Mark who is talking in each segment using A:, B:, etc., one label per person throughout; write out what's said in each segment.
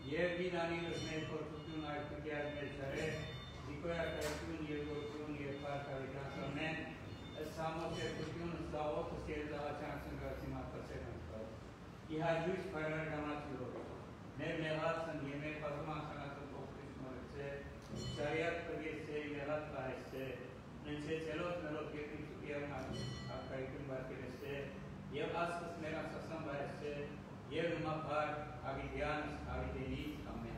A: Jedni sme portutun artikiat mecare, dikoja kaitun yegotun yepar kavitasamen, samo se kutun zavot se da chansen rasima pasegan kar. Iha juice parar damat logo. Nehat san yeme pazma sanat pokris morse, shariat page se nehat paise, nense celot melot ketin sukiya ma kaitun barke se, ye asas mera sasam paise, ye numapar avidian avidenis amen.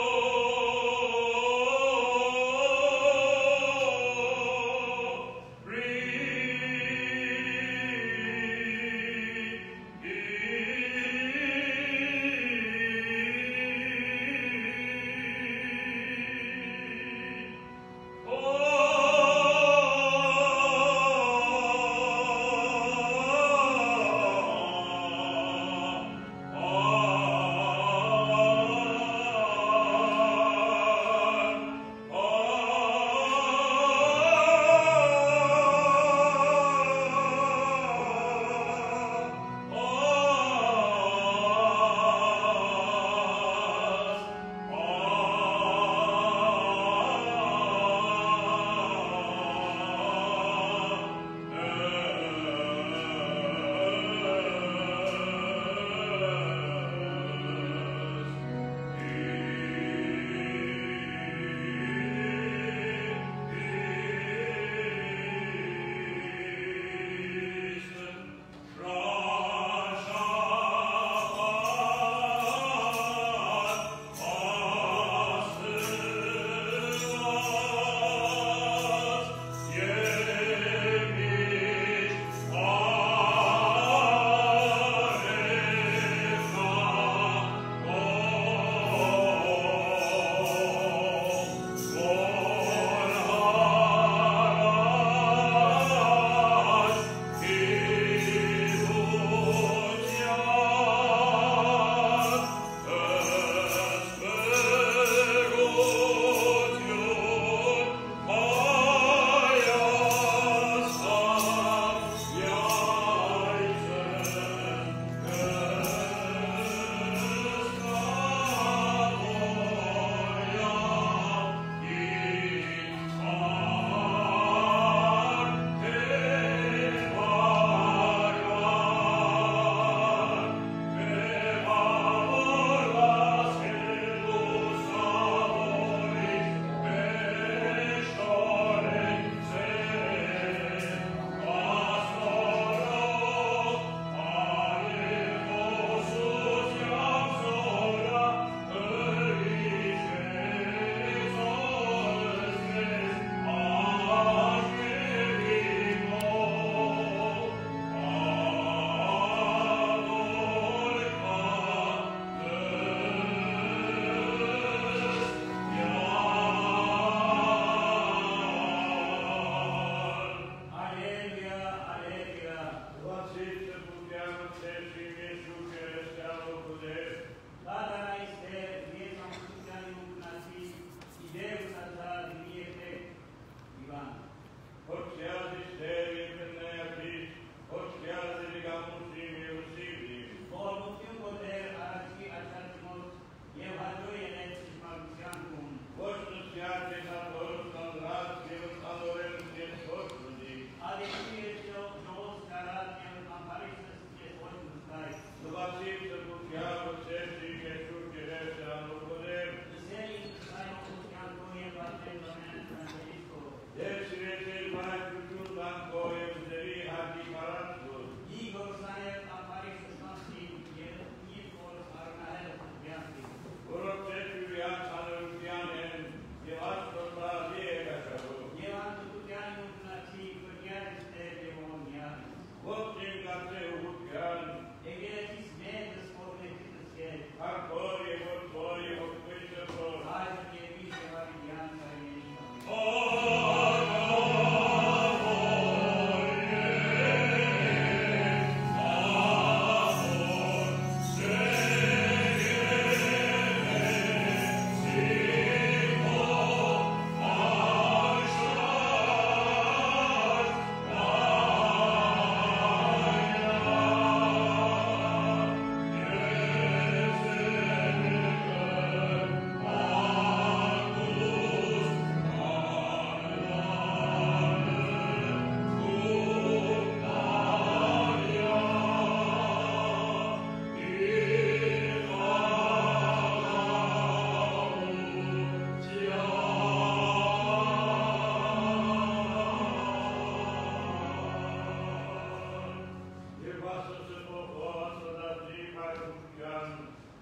B: Read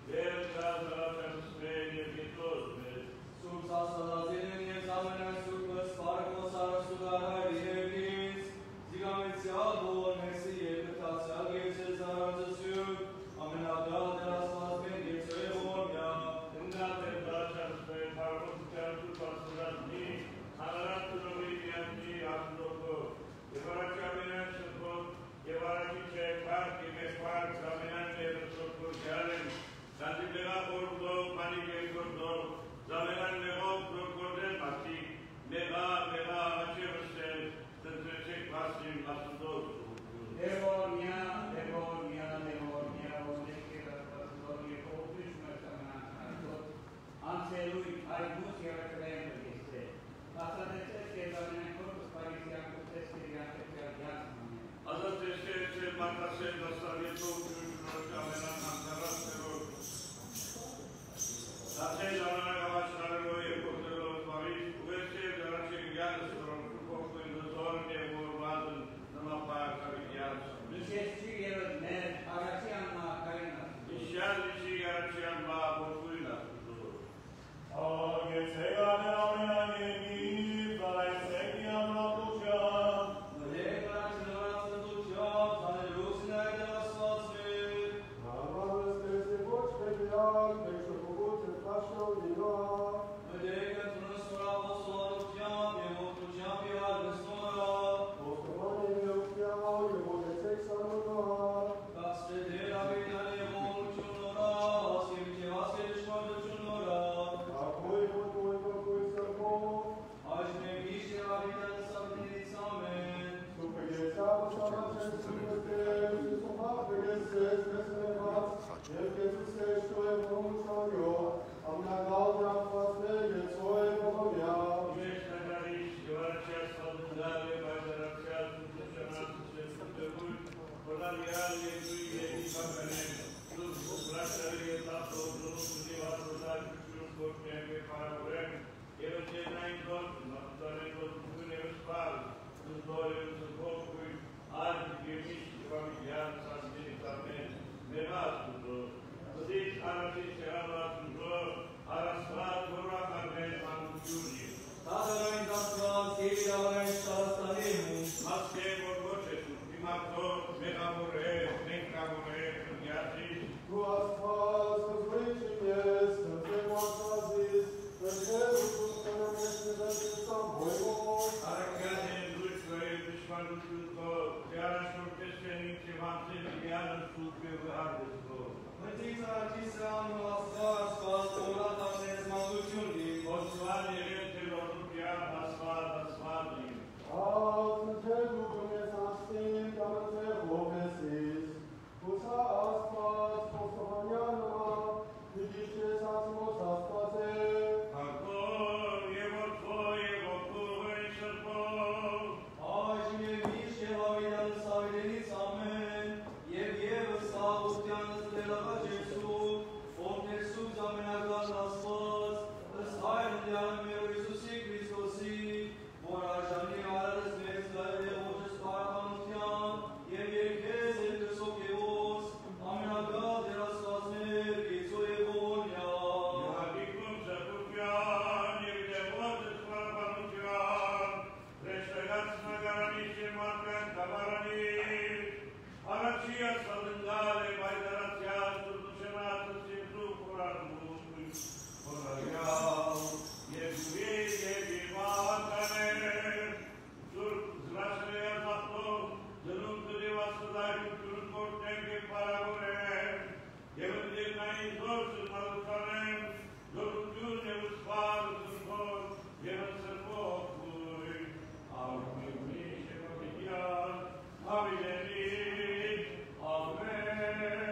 B: Amen.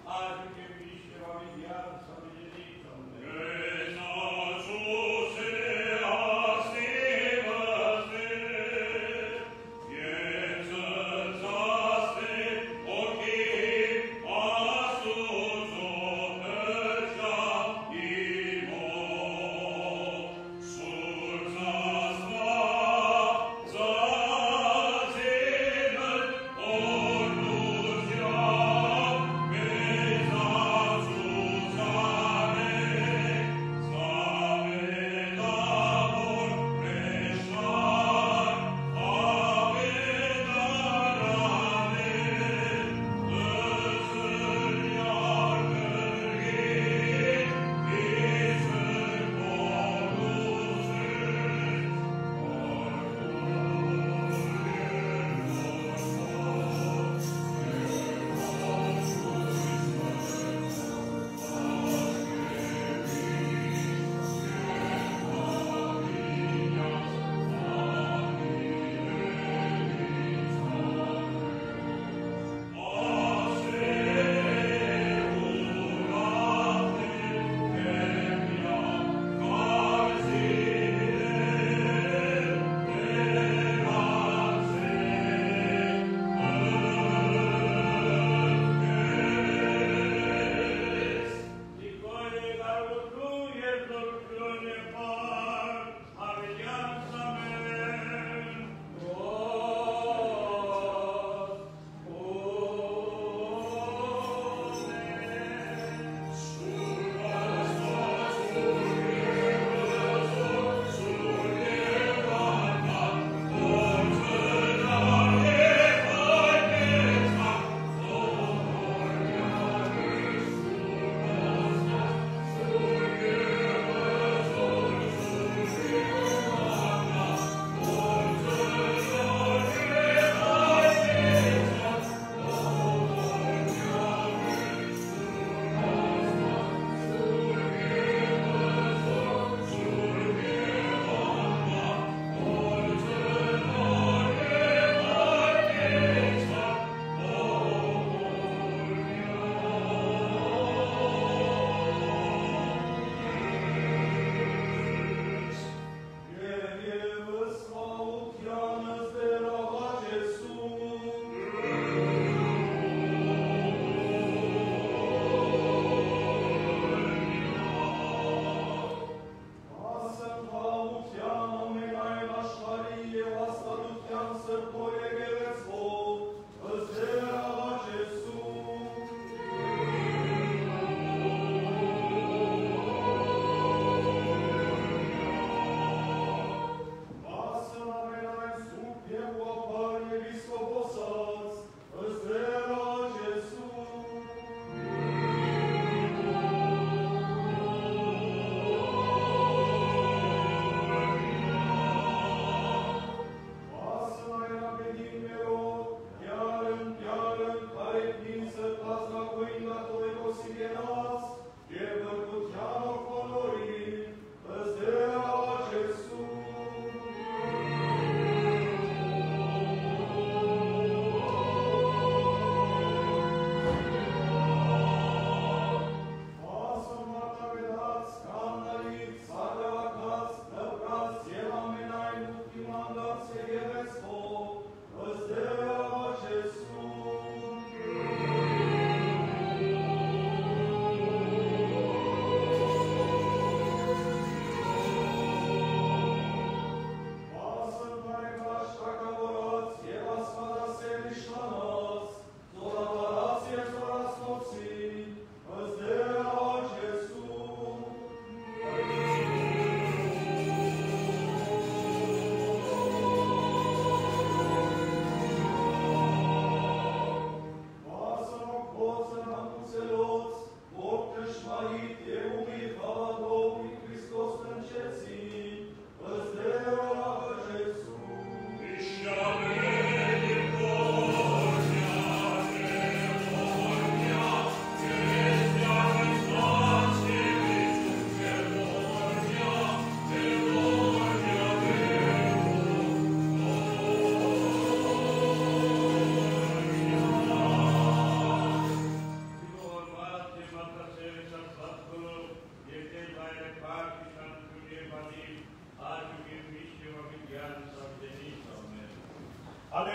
B: Sus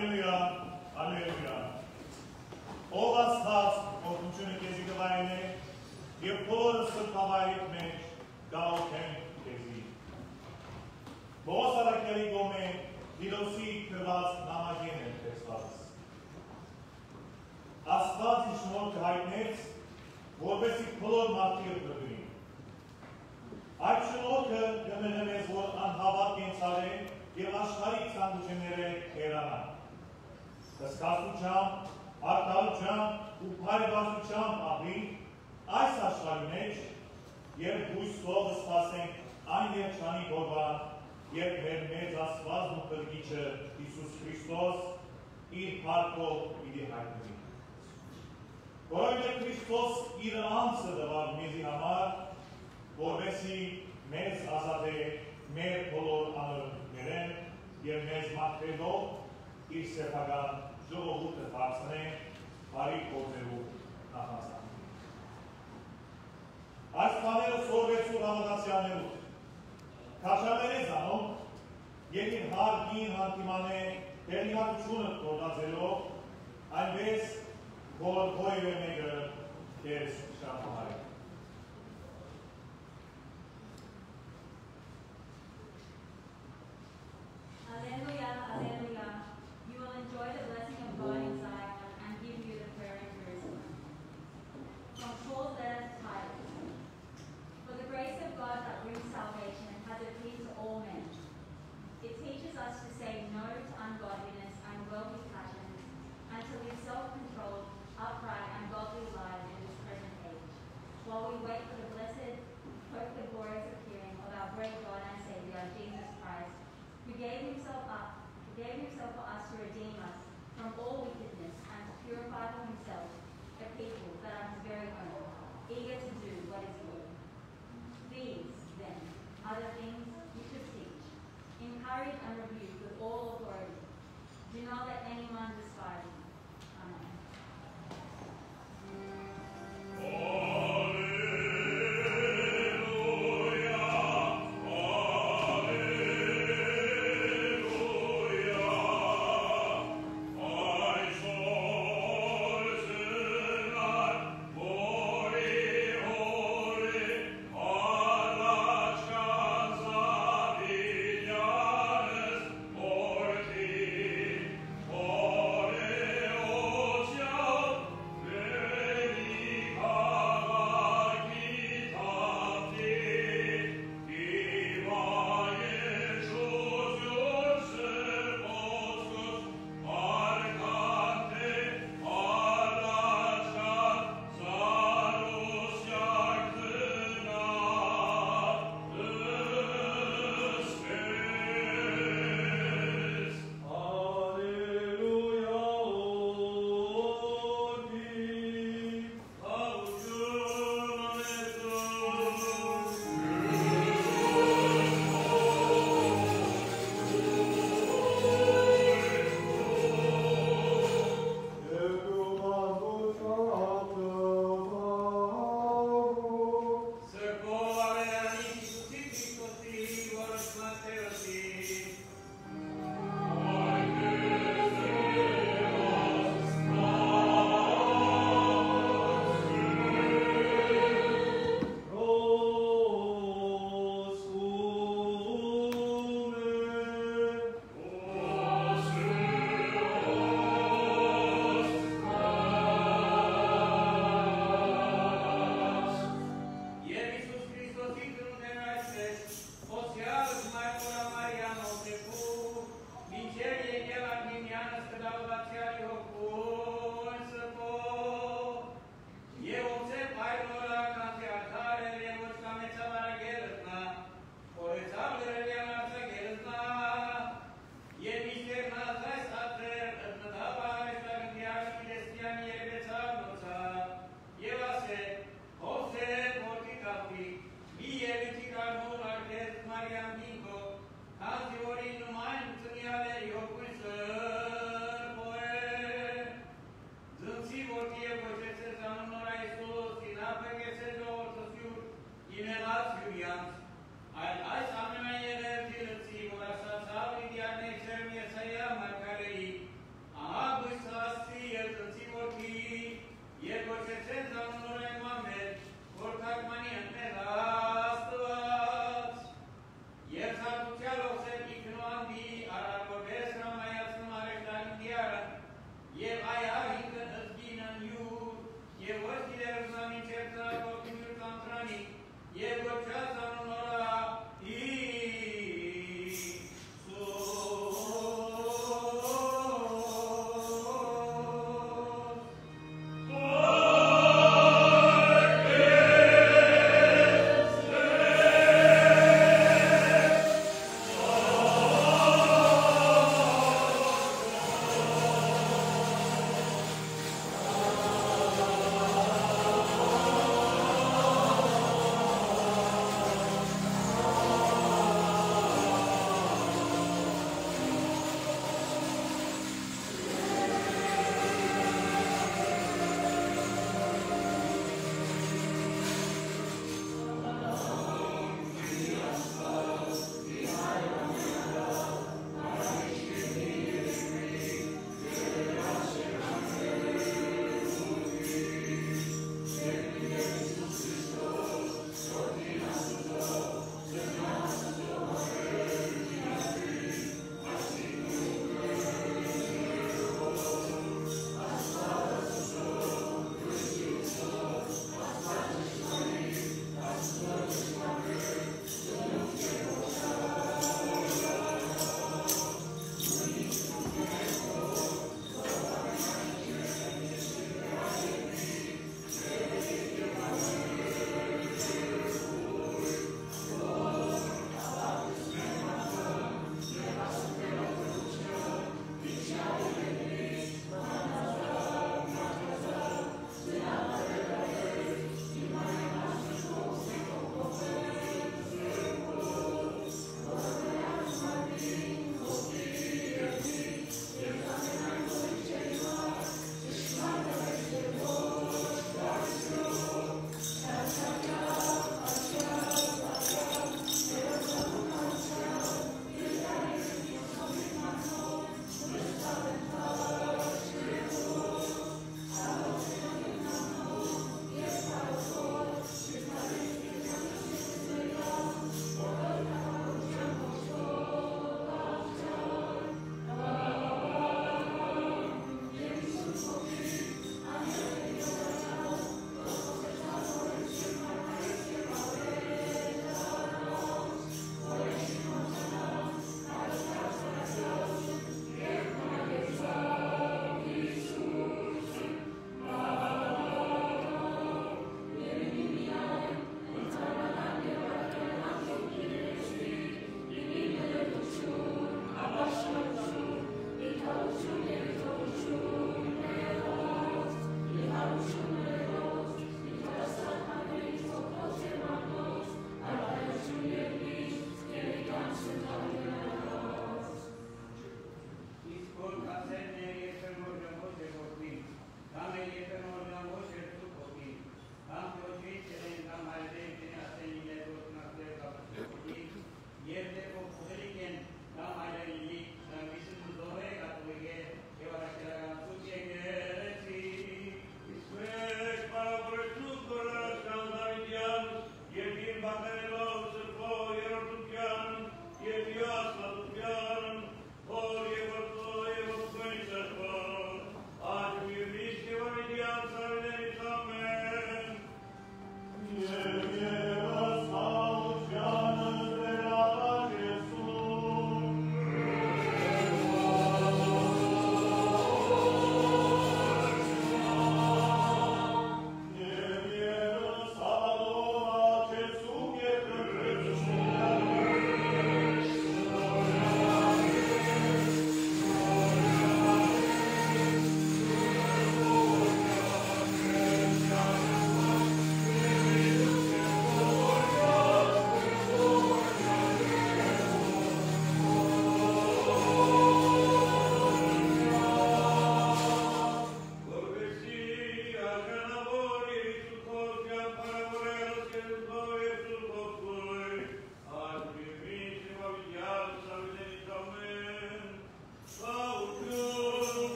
B: Ալելույա, ալելույա։ Ով Աստված, օգնությունը քեզի կվայելե, եւ բոլորը սրբավայրիդ մեջ գաղութեն քեզի։ Բողոս արաքյալի գոմե Տիրոսի գրված նամակին է տեսված։ Աստված իր շնորհքը հայտնեց, որպեսզի բոլոր մարդիկ կգրկվին։ Այդ շնորհքը կմեղմեց, որ անհավատ կենցաղեն եւ աշխարհի ցանկությունները հեռանան։ Կասկածությամբ, արտահայտությամբ ու փայլվածությամբ ապրի այս աշխարհի մեջ եւ հույսով սպասենք այն երջանի գովան, երբ մեր մեծ Աստվածն ու Կրկիչը Հիսուս Քրիստոս իր փառքով պիտի հայտնվի։ Որովհետեւ Քրիստոս իր անձը տվավ մեզի համար, որպեսզի մեզ ազատե մեր բոլոր անօրենքներեն եւ մեզ մաքրելով իր սեփական ժողովուրդը բարձրացնե բարի գործերով նախանցան։ Այս բաները սորվեցու հավատացյալներուց, քաշաների զանով եւ իր հարգին հանդիմանե տեղյակությունը գործածելով, այնպես որ որևէ մեկը քեզ շահամարի։
C: Alleluia, alleluia. You will enjoy the blessing of God in Zion and give you the prayer in Jerusalem. From Paul's letter to Titus. For the grace of God that brings salvation has appeared to all men. It teaches us to say no to ungodliness and worldly passions, and to live self-controlled, upright, and godly lives in this present age, while we wait for the blessed, hope the glorious appearing of our great God and Savior, Jesus Christ, who gave himself for us to redeem us from all wickedness and to purify for himself a people that are his very own, eager to do what is good. These, then, are the things you should teach. Encourage and rebuke with all authority. Do not let anyone despise you. Amen.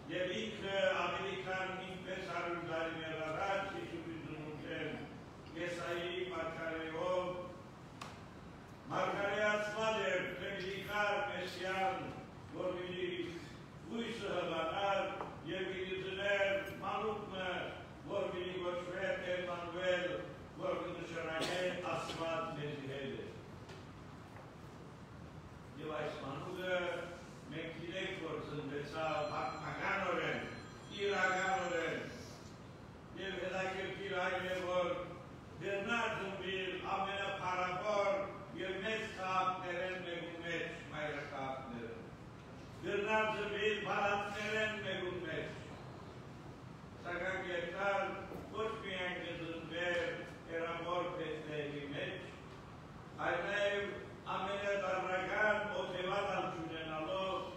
D: եւ ինքը ամերիկան ինքնես հարյուր առաջ հիշում են Եսայի մարգարեով մարգարեացված էր Տեգլիքար Մեսիան, որ մի լույսը հղանար եւ մի դներ մանուկը, որ մի գոչվեր Էմանուել, որ նշանակե Աստված մեզի հետ է։ Եվ այս մանուկը մենք գիտենք, որ ծնվեցավ պատմականորեն, իրականորեն, եւ հետաքրքիր այն է, որ Բերնարդ Զումբիլ ամենափառավոր եւ մեծ քաղաքներեն մեկում մեջ մայրաքաղաքները։ Բերնարդ Զումբիլ բալատներեն մեկում մեջ։ Սակայն երկար ոչ միայն կզնվեր երամոր պետների մեջ, այլ նաեւ ամենադառնական օթևանալ չունենալով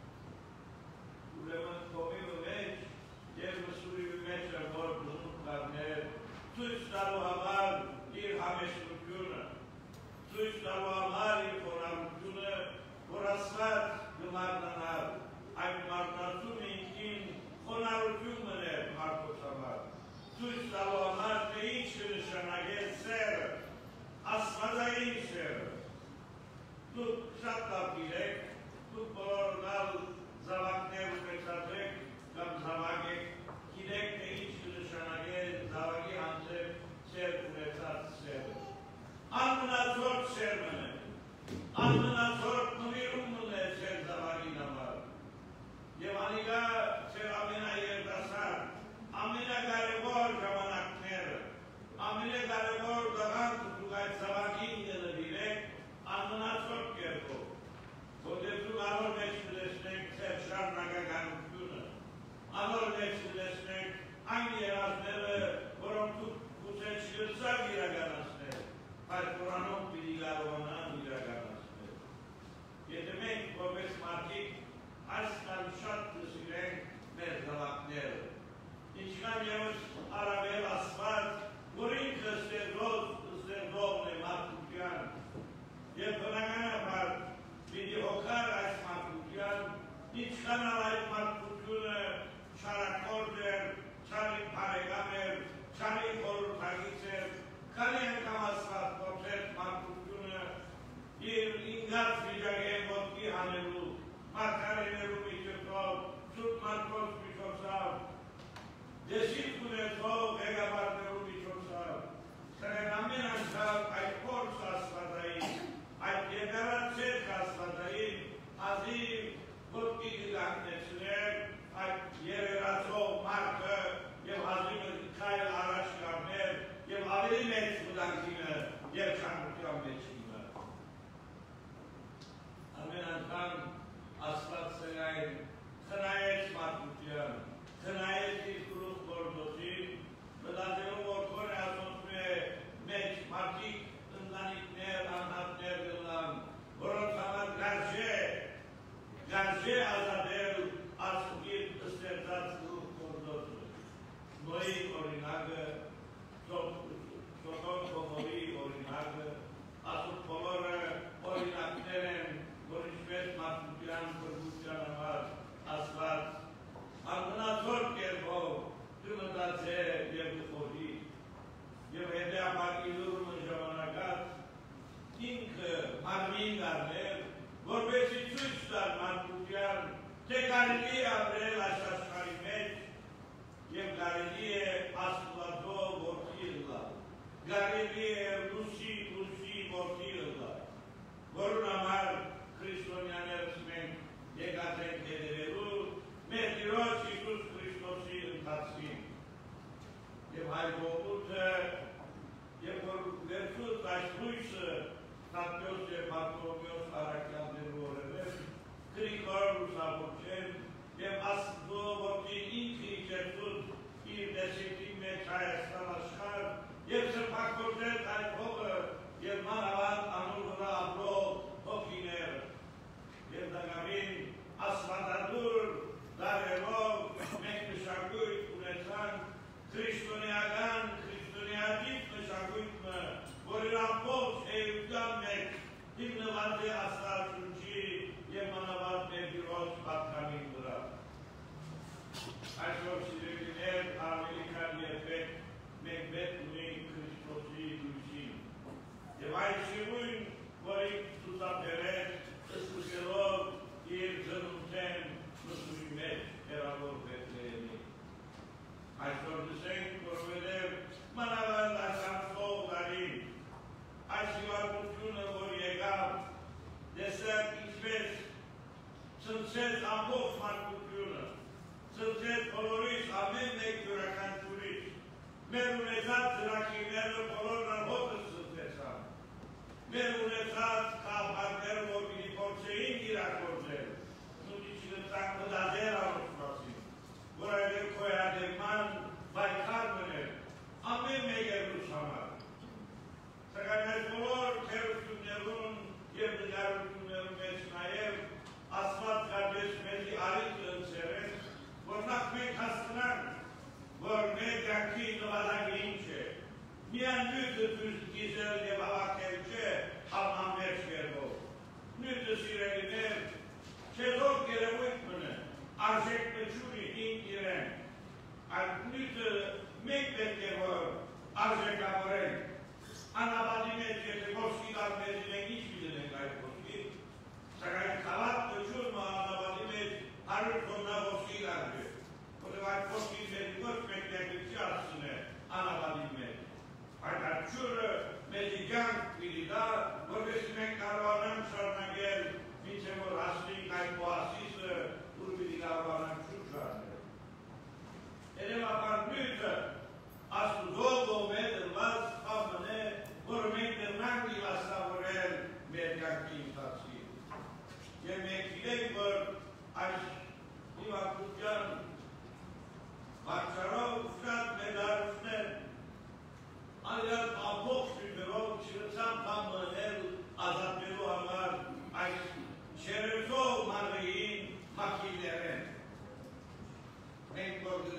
D: ուրեմն կողմի մեջ եւ մսուրի մեջ որ բնուկ կարներ ցույց տալու համար իր համեստությունը, ցույց տալու համար իր խոնարհությունը, որ Աստված կմարտնանար, այն մարտնացում ինքին խոնարհություն մներ մարդոց համար, ցույց տալու համար, թե ինչ կնշանակե սերը, աստվածային սերը։ Դուք շատ լավ գիտեք, դուք բոլորն զավակներ ունեցած կամ զավակ եք, գիտեք, թե ինչ կնշանակե զավակի հանդեպ սեր ունեցած սերը։ Անմնացորդ սեր մնե, անմնացորդ նվիրում մնե սեր զավակին համար։ Եվ անիկա սեր ամենաերդասար, ամենակարևոր ժամանակները, ամենակարևոր դղանք դուք այդ զավակին նվիրեք անմնացորդ կերպով, որտեղ դուք անոր մեջ կտեսնեք ձեր շարունակականությունը, անոր մեջ կտեսնեք այն երազները, որոնք դուք գուցե չգրծակ իրականացնել, բայց Ղուրանով պիտի կարողանան իրականացնել։ Եթե մենք որպես մարդիկ այսքան շատ կսիրենք մեր զավակները, ինչքան ևս առավել Աստված, որ ինքը ստեղծողն է մարդկության, եւ բնականաբար պիտի հոգար այս մարդկության, ինչքան այդ մարդկությունը չարակորդ էր, չարի բարեկամ էր, չարի խորհրդագից էր, քանի անգամ Աստված փորձեց մարդկությունը իր ինգած վիճակի ոտքի հանելու, մարգարեներու միջոցով,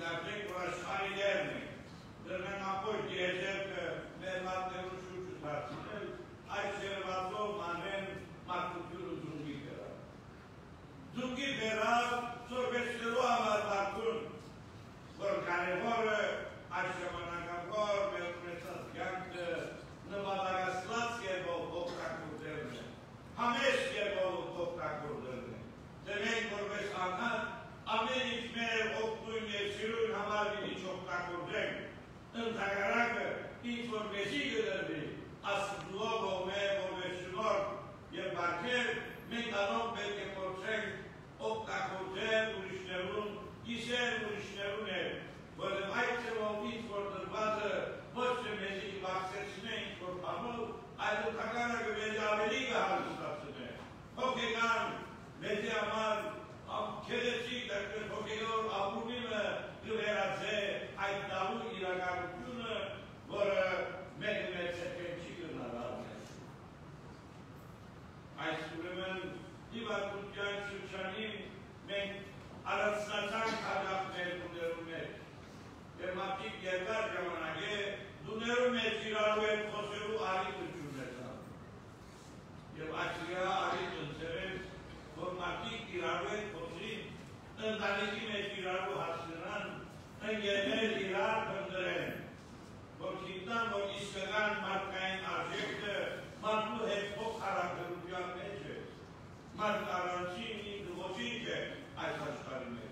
D: նկատենք, որ աշխարհի դերն է, դրնեն ապոյ դիեզերքը մեր մատներու շուրջը դարձնել, այս երվածով մանեն մարդությունը ձունգի բերավ։ Ձունգի բերավ, զորվեցնելու համար մարդուն, որ կարևորը այս ժամանակավոր մեր ունեցած կյանքը նվադագասլաց երբով օգտագործելն է, համեստ երբով օգտագործելն է, թե մենք որպես անհատ ամեն ինչ մեր օգտույն և սիրույն համար մի չօգտագործենք, ընդհակառակը ինչ որ մեզի կդրվի, Աստծո կողմէ որպես շնորհ և բարքեր, մենք անոնք պետք է փորձենք օգտագործել ուրիշներուն, կիսել ուրիշներուն է, որտեղ այդ ձևով ինչ որ դրվածը ոչ թե մեզի կվախսեցնե ինչ որ բանով, այլ ընդհակառակը մեզի ավելի կհանգստացնե, հոգեկան մեզի համար քերեցիկ դեպքեր հոգեոր ապուրնիմը կվերածե այդ դալու իրականությունը, որը մեկը մեծ հետքեն չի կնարարներ։ Այս ուրեմն իվատության շրջանին մենք առանցնացանք հաջախներ ուներու մեջ, և մարդիկ երկար ժամանակ է դուներու մեջ իրարու են խոսելու արիտ ունեցան։ Եվ այսիրա արիտ ընցերեց, որ մարդիկ իրարու են խոսին, ընտանիքի մեջ իրարու հասնրան, ընգերներ իրար բնդրեն, որ գիտնան, որ իսկական մարդկային արժեքը մարդու հետ փոխ հարաբերության մեջ է, մարդ առանցին ինքը ոչինչ է այս աշխարհի մեջ։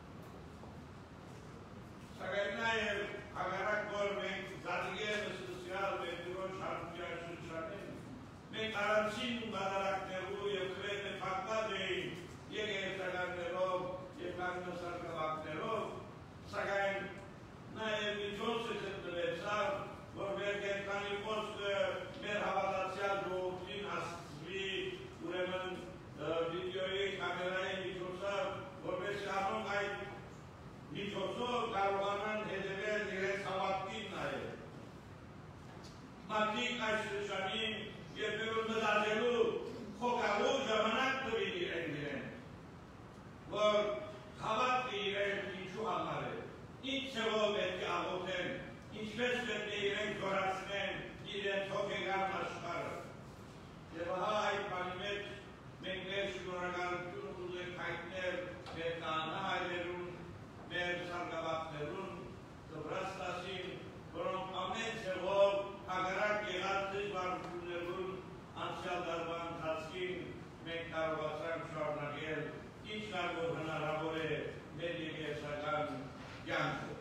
D: Սակայն նաև հակառակ որ մենք զատիգերը սոսիալ մետրոն շարժության շրջանին, մենք առանցին բադարակներու և քրետ նպատված էին եկեղեցականներով և կանոնասարգավակներով, սակայն նաև միջոցը գտնվեցավ, որ մեր կենտրոնի խոսքը մեր հավատացյալ ժողովրդին հասցվի ուրեմն վիդեոյի կամերայի միջոցով, որպես անոնք այդ միջոցով կարողանան հետևել իրենց հավատքին նաև։ Մարդիկ այս շրջանին երբևէ մտածելու խոքալու ժամանակ տվին իրեն, որ հավատքը իրեն ինչու համար է, ինչ ձևով պետք է աղոթեն, ինչպես պետք է իրեն զորացնեն իրենց հոգեկան աշխարհը։ Եվ ահա այդ բանի մեջ մենք մեր շնորհակալություն ուզենք հայտնել մեր կանայերուն, մեր սարգավակներուն, Վրաստասին, որոնք ամեն ձևով հակառակ եղած դժվարություններուն անցյալ դարվա ընթացքին մենք կարողացանք շարունակել ինչքան որ հնարավոր է մեր եկեղեցական կյանքը։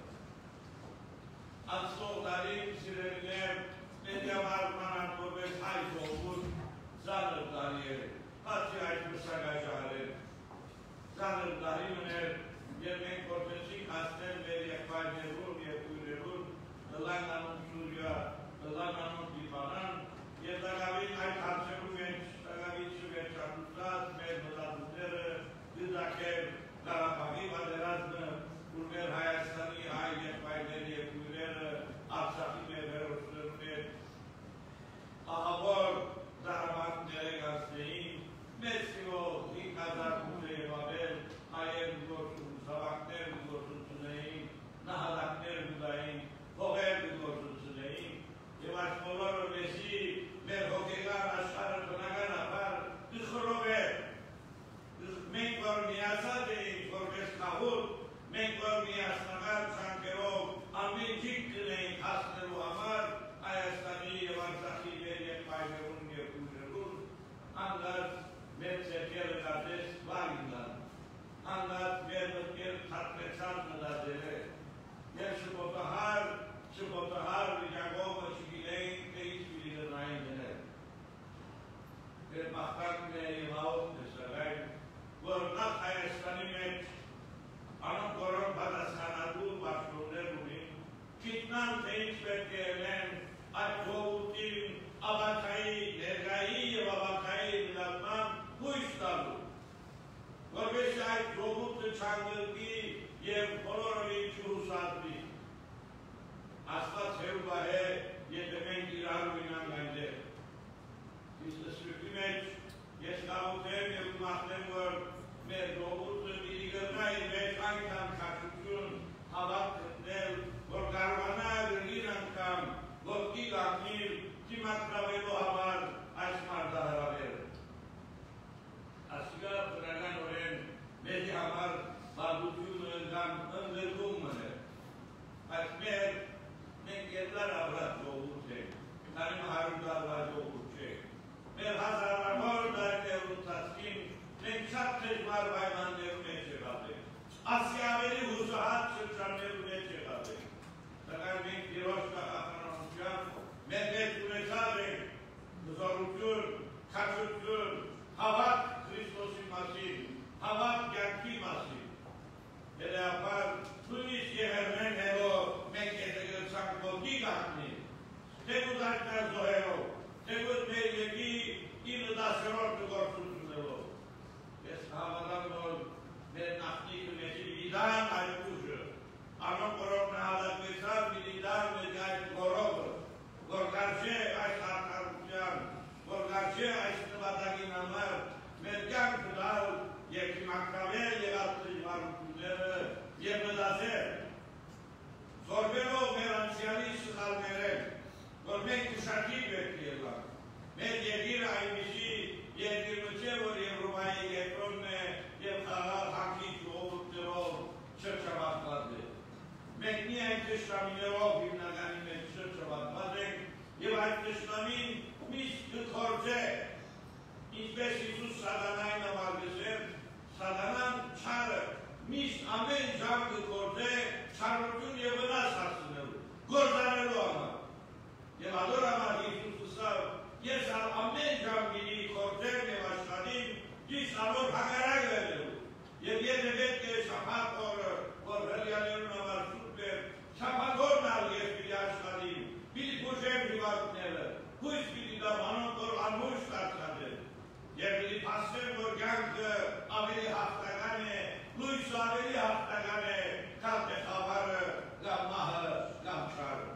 D: Անցնող տարին սիրելիներ մեր համար մանանք որպես հայ ժողովուրդ ծանր տարի էր, բացի այդ մշակաշահեր, ծանր տարի մներ, և մենք որպեսզի հասնել մեր եղբայրներուն և քույրերուն, լանանում Սուրիա, լանանում Լիբանան, և դակավին այդ հարցերու մեջ դակավին չվերջանուցած մեր մտածումները դիզակել Ղարաբաղի պատերազմը, որ մեր Հայաստանի հայ եղբայրներ և քույրերը Արցախի մեր վերորսներու հետ ահավոր դարաբանքները մեծ սիրով 5000 քույր և ավել հայեր գործում, զավակներ գործունեին, նահատակներ ուզային, հողեր գործունեին, և այս բոլորը մեզի մեր հոգեկան աշխարհը բնականաբար կխռովեր։ Մենք որ միացած էինք որպես խաղուտ, մենք որ միասնական ցանկերով ամենջիկ կնեինք հասնելու համար Հայաստանի և Արցախի մեր եղբայրներուն և քույրերուն, հանդարտ մեր ձեռքերը կարծես վարինան, հանդարտ մեր մտքեր թատրեցան մտածելը, և շպոտահար վիճակովը չգիտեինք, թե ինչ պիտի դնային դնել։ Մեր մաղթանքն է և հաղորդն է սակայն, որ նախ Հայաստանի մեջ անոնք որոնք պատասխանատու պաշտոններ ունին, գիտնան թե ինչ պետք է ելեն այդ ժողովրդին ավակայի, ներկայի և ավակայի նկատմամբ հույս տալու, որպես այդ ժողովուրդը չանգրկի և բոլորովին շարքիչ պետք է ելան։ Մեր երկիրը այնպիսի երկիրը չէ, որ Եվրոպայի երկրորդ է եւ խաղաղ հանգիստ ժողովուրդներով շրջապատված է։ Մենք միայն թշնամիներով հիմնականի մեջ շրջապատված ենք եւ այդ թշնամին միշտ կգործե, ինչպես Հիսուս սատանային նվագեցեր, սատանան չարը միշտ ամեն ժամ կգործե չարություն եւ վնաս հասցնելու, գործանելու համար։ Եվ ադոր համար Հիսուս ասավ, ես ամեն ժամ գինի գործեմ եւ աշխատիմ, ճիշտ անոր հակառակ վերելու։ Եվ եթե պետք է շաբաթ օրը, որ հրյաներուն համար սուրբ է, շաբաթ օրն ալ ես պիտի աշխատիմ, պիտի բուժեմ հիվանդները, հույս պիտի դամ անոնք որ անհույս դարձածել։ Եվ պիտի փաստեմ, որ կյանքը ավելի հաղթական է, լույսը ավելի հաղթական է, քան տեխավարը, կամ մահը, կամ չարը։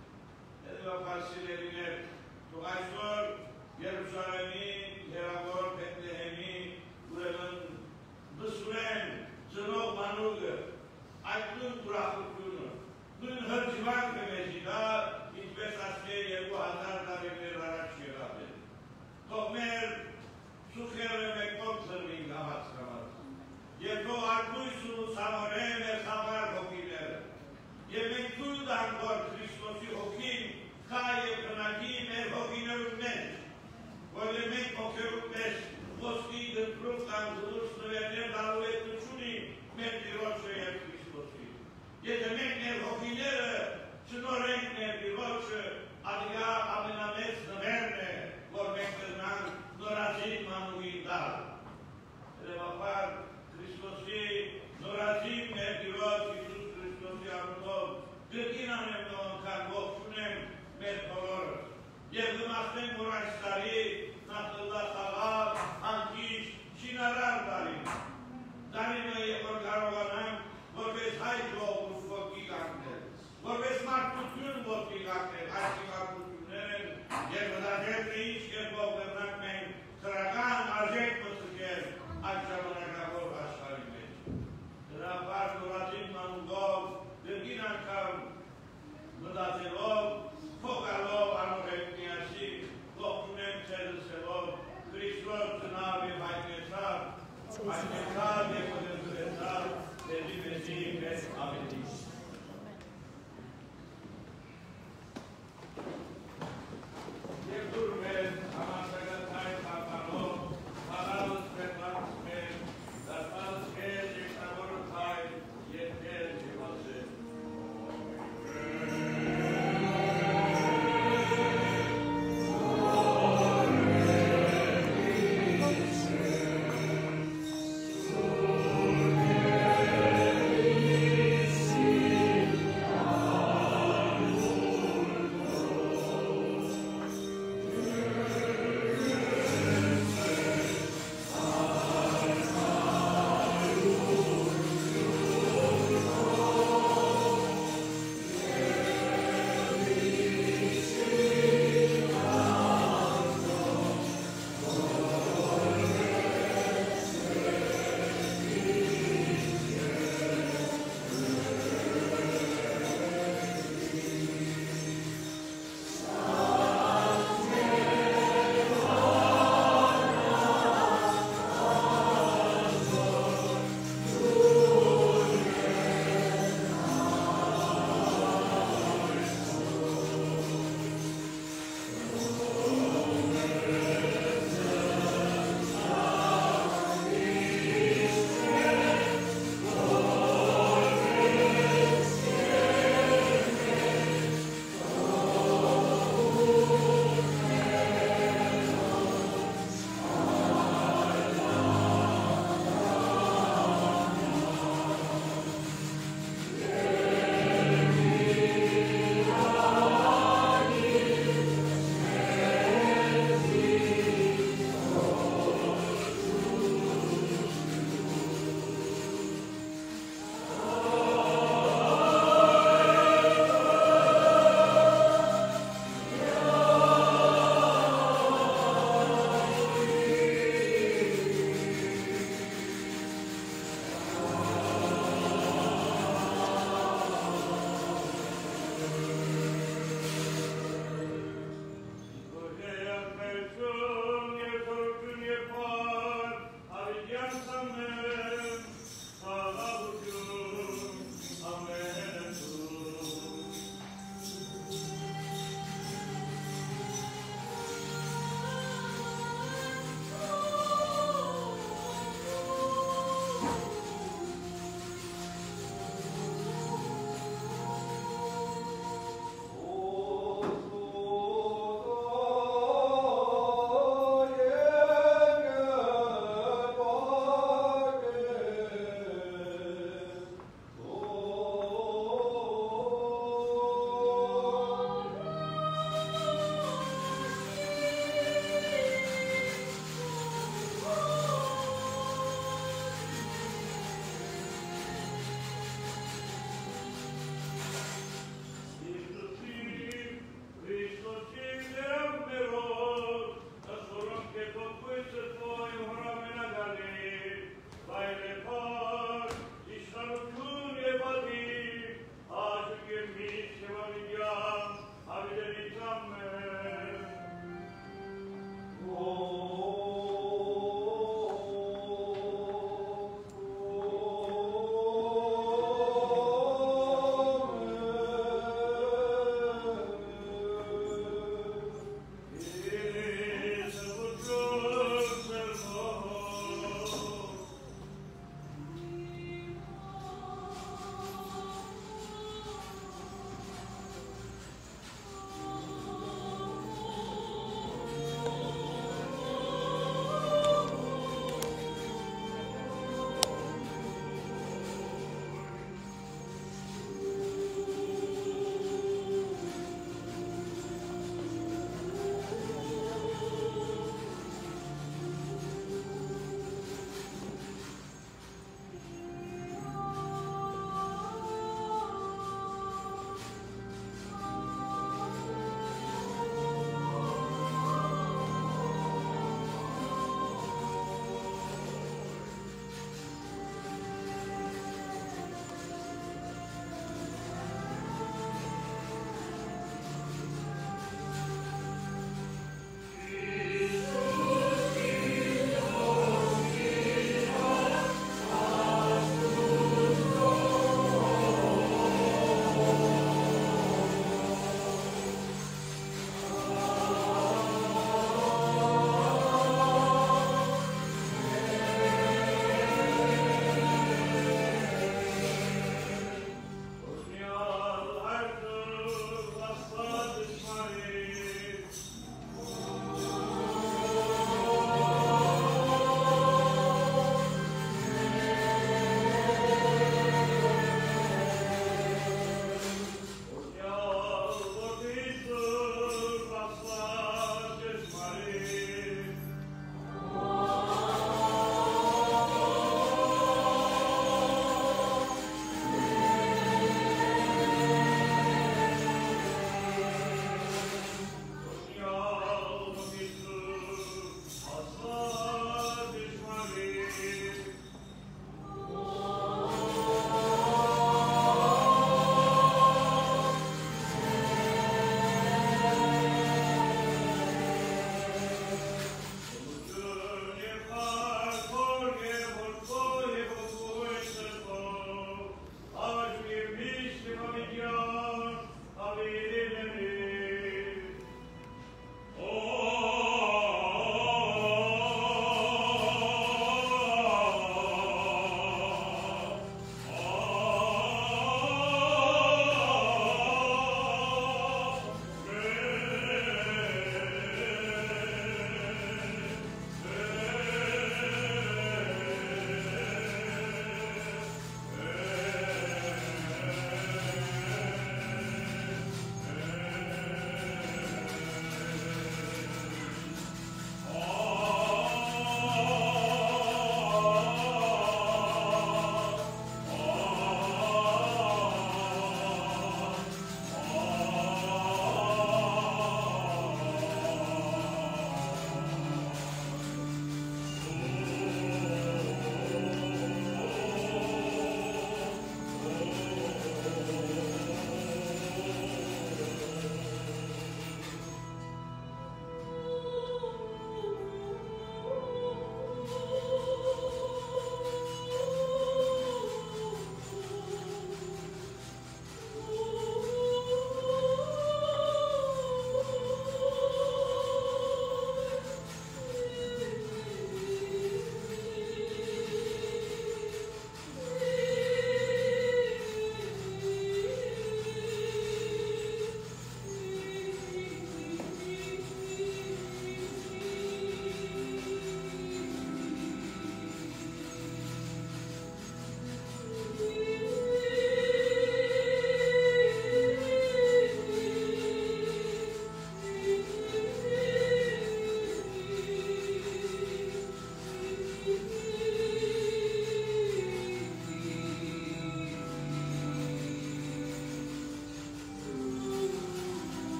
D: Հետո սիրելիներ, թող այսօր Երուսաղեմի, հերավոր Բեթլեհեմի, ուրեմն բսուրեն ծնող մանուկը, այդ նույն ուրախությունը, նույն հրճվանքը մեզի դա, ինչպես ասկե 2000 տարիներ առաջ եղավ է։ Թող մեր սուխերը մեկով ծրվին գամած։ Եվ թող արտույսն ու սամորեն մեր խաբար հոգիները։ Եվ մենք թույլ տանք, որ Քրիստոսի հոգին խա եւ բնակի մեր հոգիներում մեջ, որ մենք հոգերում պես ոսկի դրպրուկ կամ զլուշ նվերներ դալու էտությունի մեր Տիրոջը եւ Քրիստոսի։ Եթե մենք մեր հոգիները չնորենք մեր Տիրոջը, ադիգա ամենամեծ նվերն է, որ մենք կզնանք նորազին մանուին դալ։ Հետևաբար Քրիստոսի նորազին մեր Տիրոջ Հիսուս Քրիստոսի անունով գրկին անեմ նոհանքան ողջունեմ մեր բոլորը եւ գմախտեմ, որ այս տարի նախտլա խաղաղ, հանգիստ, շինարար տարի։ Տարին է, որ կարողանանք, որպես հայ ժողովուրդ ոգի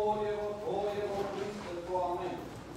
E: նոր եւ որդու եւ Քրիստոսո ամեն։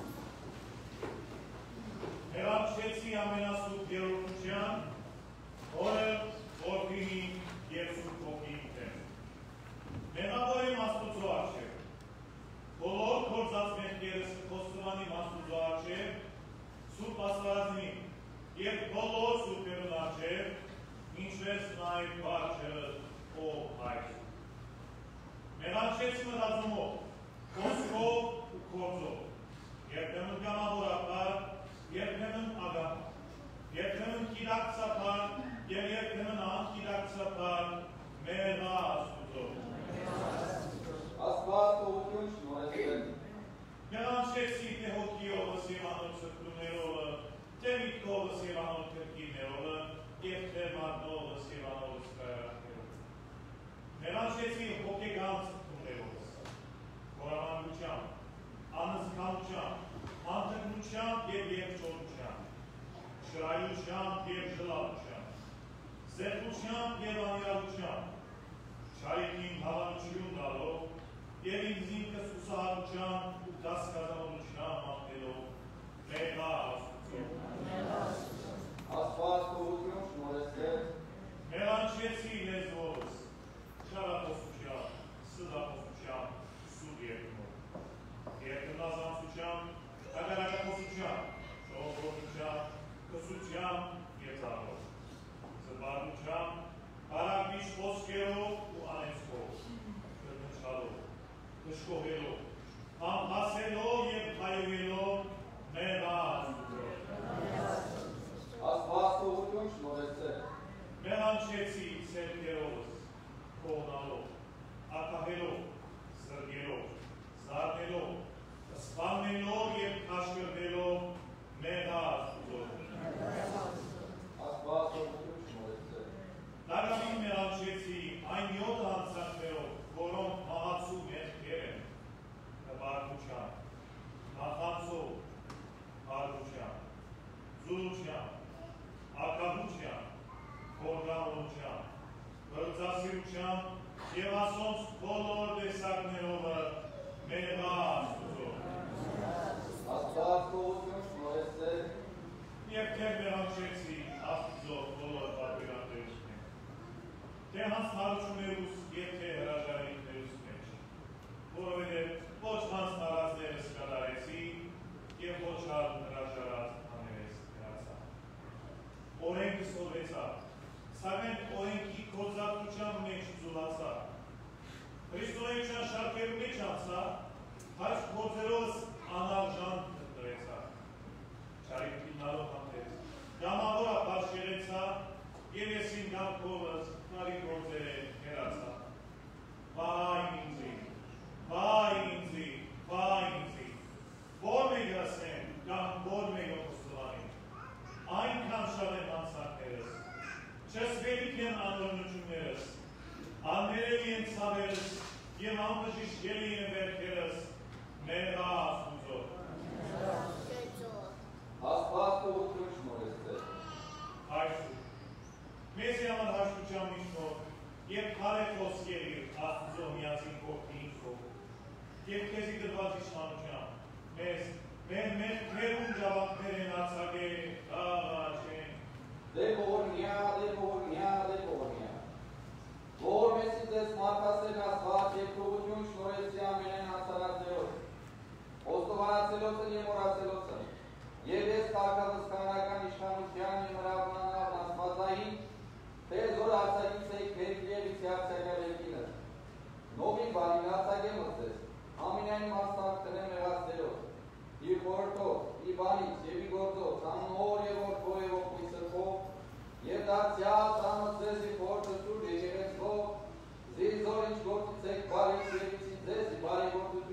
B: Հեղափոխեցի ամենասուրբ գերօրհնության, Օրը, Որդինի եւ Սուրբ Հոգիի դեմ։ Մեղավոր եմ Աստծո առջև, բոլոր կործած մեղքերս Խոստովանի Աստծո առջև, Սուրբ Աստվածին եւ բոլոր սուրբերուն առջև, ինչպես նաեւ բարձրը ով Հայր։ Մեղանչեցի մտածումով, խոսքով ու գործով, երբեմն կամավորաբար, երբեմն ագահ, երբեմն գիտակցաբար եւ երբեմն անգիտակցաբար մեղա Աստծո։
E: Աստված ողջույն շնորհեցրել։
B: Մեղանչեցի թե հոգիովս եւ անոր սրտումներովը, թե միտքովս եւ անոր կրկիներովը, եւ թե մարդովս եւ անոր սկայարակներով։ Մեղանչեցի հոգեկան սրտումներովս, խորամանկությամբ, անզգանությամբ, անտկնությամբ եւ երկչորությամբ, շրայլությամբ եւ ժլատությամբ, զերծությամբ եւ անիրավությամբ, շարիկին հավանություն տալով եւ ինձ ինքս ուսահատությամբ ու դասկազանությամբ մատնելով մեղա Աստծո։
E: Աստված ողջույն շնորհեցրել։
B: Մեղանչեցի լեզվովս, շարախոսությամբ, սզախոսությամբ, սուր երկնով, երկնազանցությամբ, հակարակախոսությամբ, ժողովրդությամբ, կսությամբ եւ ծառով, զբաղությամբ, հարակվիշ խոսքերով ու անեցքով, կրնչալով, կշկողելով, համբասելով եւ հայողելով մեղա Աստծո։
E: Աստված ողջույն շնորհեցրել։
B: Մեղանչեցի սերկերովս, կողնալով, ակահելով, զրգելով, զարնելով, սպանելով եւ քաշկրտելով մեղա Աստծո։
E: Աստված ողջույն շնորհեցրել։
B: Դարավին մեղանչեցի այն 7 հանցանքներով, որոնք մահացու մեղքեր են, հպարտությամբ, նախանձով, հարգությամբ, զուրությամբ, ակահությամբ, խորհրդավորությամբ, վրձասիրությամբ եւ ասոնց բոլոր տեսակներովը մեղա Աստծո։
E: Աստված ողջույն շնորհեցրել։
B: Եվ թե մեղանչեցի Աստծո բոլոր պատվիրաններուսներ, թե հանձնարարություններուս եւ թե հրաժարինքներուս մեջ, որովհետեւ ոչ հանձնարարածներս կատարեցի եւ ոչ ալ հրաժարած աներես հրացա։ Օրենք ստորվեցա, սակայն օրենքի գործակցության մեջ զուլացա։ Քրիստոսական շարքերու մեջ անցա, հայց գործերոս անարժան դրեցա։ Չարիքինալով հանդես, գամավորապար շեղեցա եւ ես իմ գամքովս նարի գործերը հերացա։ Վայ ինձի, որ մեկ ասեմ, կամ որ մեկ օգստովանի, այնքան շատ են հանցանքներս, չսվելիք են անորնություններս, աններելի են ցավերս եւ անբժիշկելի են վերքերս, մեղա Աստծո։
E: Աստված ողջույն շնորհեցրել։
B: Այսօր մեզ համար հաշտության միջնով եւ քարե խոսքերի Աստծո միածին կողքին քով եւ քեզի դրված իշխանությամբ մեր քերուն ජավանքներ են արձակել աղաչեն
E: Դե ողորմյա։ Որ մեզի ձեզ մարդասեր Աստված եւ ողջույն շնորհեցի ամենայն հասարակներով, ոստովանացելոցը եւ մոռացելոցը, եւ ես կարգավսկանական իշխանության եւ հրամանավ Աստվածային, թե զոր արձակից եք վերքերից արձակել եկինը, նովի բանին արձակեմ ըստես, ամենայն մասնակցնեմ եղածներով, իր խորհրդով, իր բանից եւ իր գործով, անոր եւ որդու եւ օգնի սրբով, եւ դարձյալ տանը ձեզ իր խորհրդը սուր եկեղեցով, զիզոր ինչ գործից եք բարից եւ ձեզ բարի գործ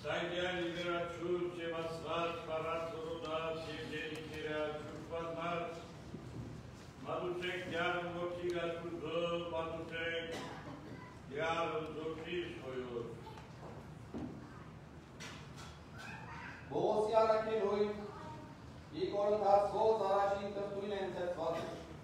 D: Saygıya liberaciun ce masvat paratsuruna sevgili kira çufmanlar Madutek yarın motigas kurdu Madutek yarın zokriş koyuyor.
E: Բողոսյանը կերույն, իկոր ընթացվոց առաջին տրտույն են ծեցված։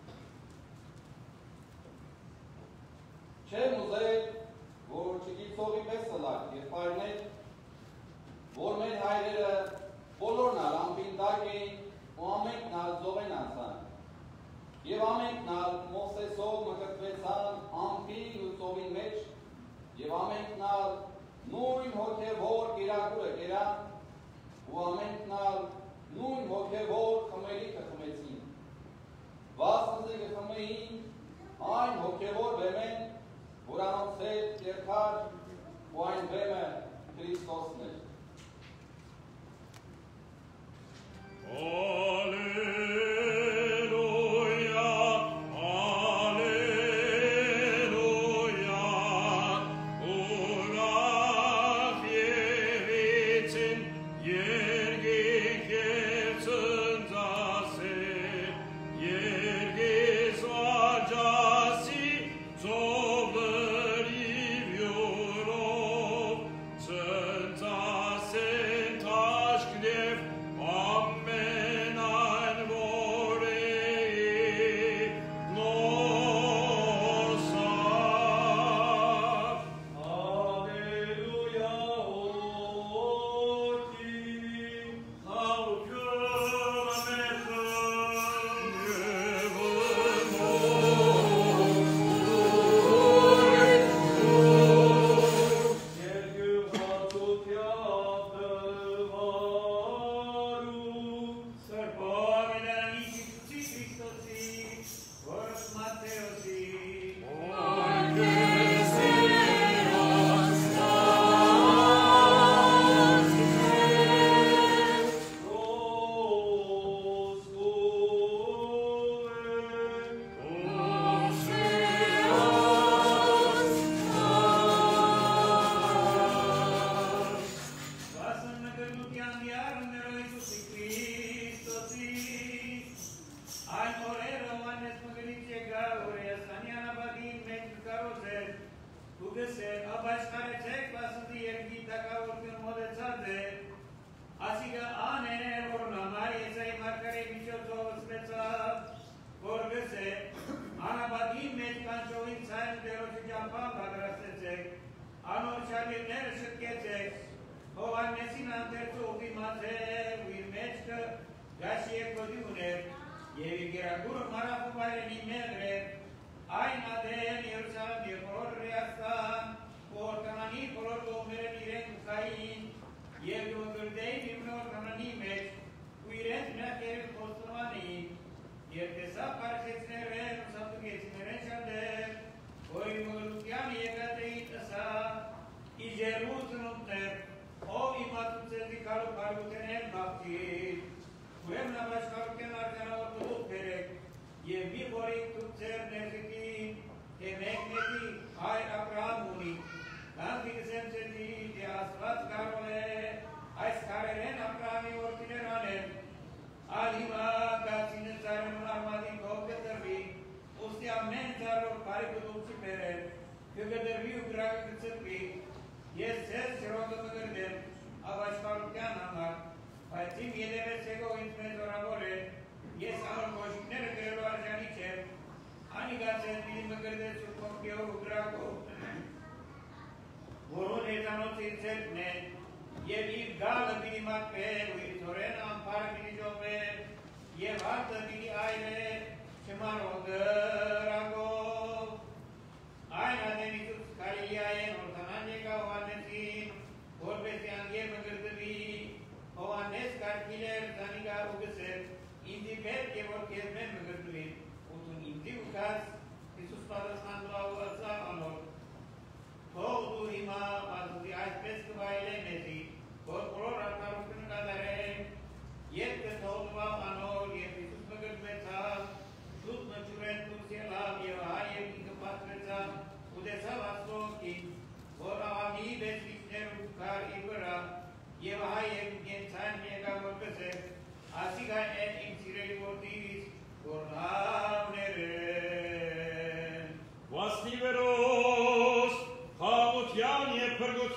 E: Չեմ ուզել, որ չգիծողի պես սլակ երբայրներ, որ մեր հայրերը բոլորն ալ ամպինտակ էին ու ամենքն ալ ձողեն անցան։ Եվ ամենքն ալ Մովսեսով մկրտվեցան ամպին ու ծովին մեջ, և ամենքն ալ նույն հոգևոր կերակուրը կերան, ու ամենքն ալ նույն հոգևոր խմելիքը խմեցին։ Վասնզի կխմեին այն հոգևոր բեմեն, որանոց հետ երկար ու այն բեմը Քրիստոսն էր։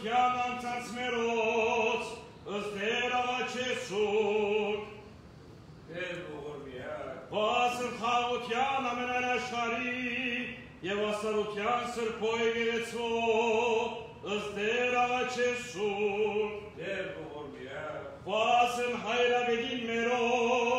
D: Ուրության անցած մերոց, ըստ երավաչեսուր,
F: Տեր ողորմյակ,
D: Վասն խաղության ամենանաշխարի և ասարության սրբո եկեղեցվո, ըստ երավաչեսուր,
F: Տեր ողորմյակ,
D: Վասն հայրավետին մերո,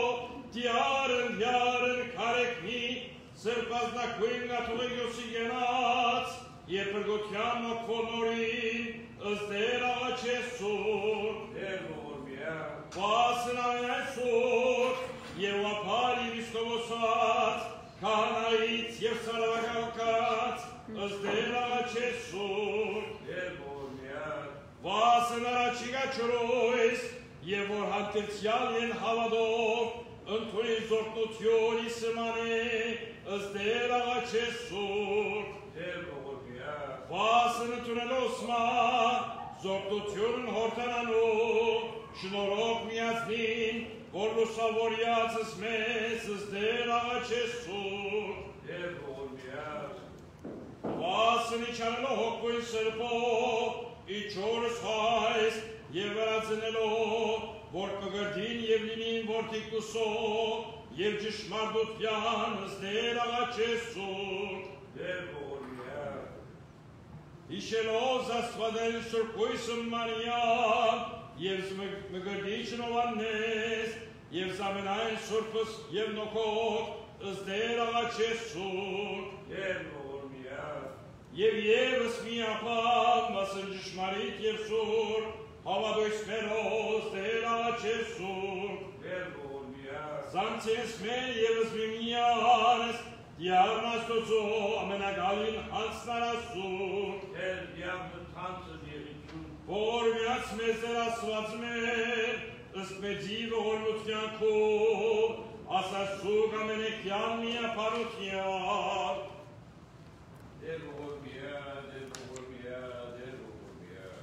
D: դյարն կարեկնի, սրպազնակույն կաթողիկոսի գենաց, և պրգության մոքվոնորին, ըստ երավաչեսուր,
F: Տեր ողորմյակ,
D: Վասն ամենայսուր, և ապար և իսկովոսած, քահանայից և սարավակալկած, ըստ երավաչեսուր,
F: Տեր ողորմյակ,
D: Վասն առաջիկա չորոյս, և որ հանդերցյալ են հավադով, ընդունի զորտնություն իսմանի, ըստ երավաչեսուր,
F: Տեր ողորմյակ,
D: Վասն ընդունելոս մա, զորտնությունն հորդանանու, շնորհով միացնին, որ լուսավորյացս մեզ, ըստ երավաչեսուր,
F: Տեր ողորմյակ,
D: Վասն իջանելով հոգույն սրբո, իջորս հայս և վերածնելով, որ կգրդին և լինին որդիկ կուսով, և ճշմարտության ըստ երավաչեսուր,
F: Տեր ողորմյակ,
D: Իշելով Աստվածային Սուրբույսը Մարիամ, և մգրդին շնովաննես, և զամենային Սուրբս և նոքով, ըստ երավաչեսուր,
F: Տեր ողորմյակ,
D: և ևս մի ապավ, մասն ճշմարիտ և սուր, հավադույս մերոս երավաչեսուր,
F: Տեր ողորմյակ,
D: Զանցես մեր ևս մի միանս, դյարն Աստծո ամենագալին հանցնարասուր,
F: Տեր դյամը թանցը դեղիչուն,
D: որ միած մեզ դեր ասված մեր, ըստ մեծի ողորմության քո, ասասուկ ամենեքյան միապարության,
F: Տեր ողորմյակ, Տեր ողորմյակ, Տեր ողորմյակ,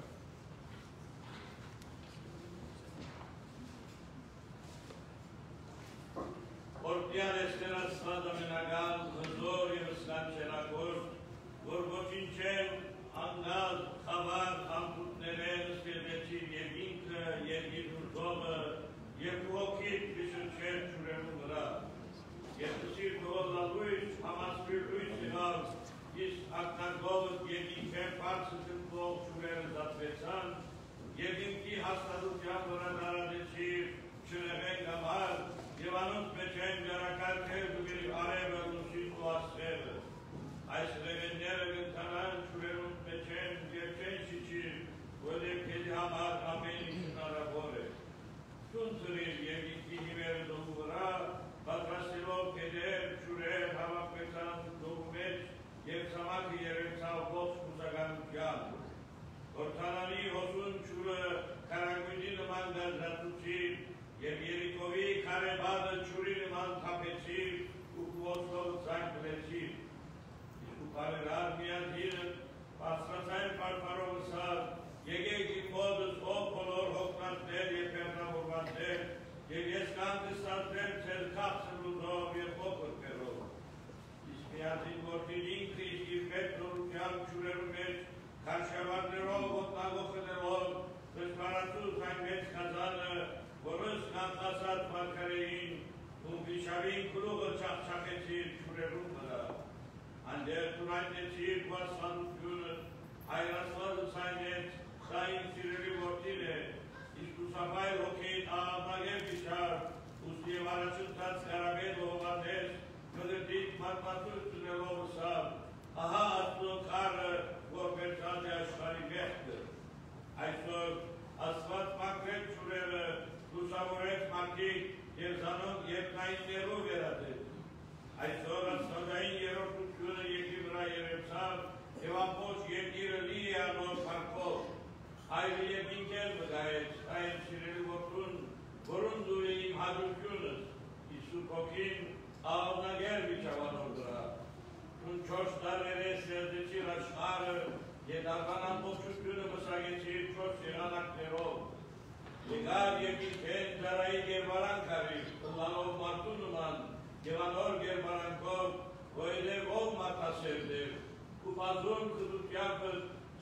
F: Որպյան էստեր աստված ամենագան, հզոր և սկանչերագորդ, որ ոչինչ չեն, անգալ, խավար, համպուտներեն, սկերվեցին և ինքը, և իր ուզովը, և ուղոքիտ վիշնչեր չուրելու վրա, և տսիր գողոզալույս, համասպիր լույս եղավ, իսկ ակնագովըտ և ինքեն պարսը կնքող չուրերը զատվեցան, և ինքի հաստատության վրա նարադեցիր, չնեղեն գամար, և անոնց մեջ են գարակարգեր դուգերի արևը լուսին ու աստղերը, այս ռևենները գնթանան չուրերունց մեջ են և չեն շիչիր, որև քեզի համար ամեն ինչ հնարավոր է, Տուն ծրիր և ինքի հիմերը դողու վրա, պատրաստելով կեդեր, չուրեր, հավապետան դողու մեջ, և ծամակը երևցավ ողջ կուսականության, Որթանանի հոսուն չուրը կարագույնի նման գազրացուցիր, և Երիկովի քարեբադը չուրի նման թափեցիր, ու կվոցով ծանքվեցիր, իսկ ու բարերար միազիրը, բացրացային պարպարով սար, եկեք իմ մոդս ով բոլոր հոգնածներ և պերնավորվածներ, և ես կանդստացնեմ ձեր կապսը լուզով և փոքր պերով, իսկ միազին որդին ինքը իսկ իր պետ նորության չուրերու մեջ, քարշավարներով, ոտնագոխներով, դժվարացուց այն մեծ խազանը, որս կանխասած մարգարեին, ու վիշավին կրուղը չախչախեցիր չուրերում վրա, Անդեր տունայնեցիր բասխանությունը, հայրասվածը ցայնեց, սա իմ սիրելի որդին է, իսկ ուսապայր հոգին աղավնագեր վիշար, ուստի և առաջընթաց կարաբետ հողանես, մդրդիտ մատմատուր ծնելով ըսավ, ահա աստծո քարը, որ վերցած է աշխարհի մեղքը, այսօր աստված մաքրեց չուրերը, լուսավորեց մարդիկ և զանոն երկնայիններով վերածեց, այսօր աստվածային երրորդությունը երկրի վրա երևցավ և ամբողջ երկիրը լի է անոր փառքով, հայրը և ինքեր վկայեց, այն սիրելի որդուն, որուն դու է իմ հաջությունս, Իսուր հոգին աղավնագեր վիճավանոր վրա, Տուն 4 տարեր է սերդեցիր աշխարը և դարվան ամբողջությունը մսագեցիր 4 եղանակներով, Եկար և ինքեն ձարայի գերվարանք արիր, ըլլալով մարդու նման, և անոր գերվարանքով, որև ով մարդասերդ էր, ու բազում խզությամբ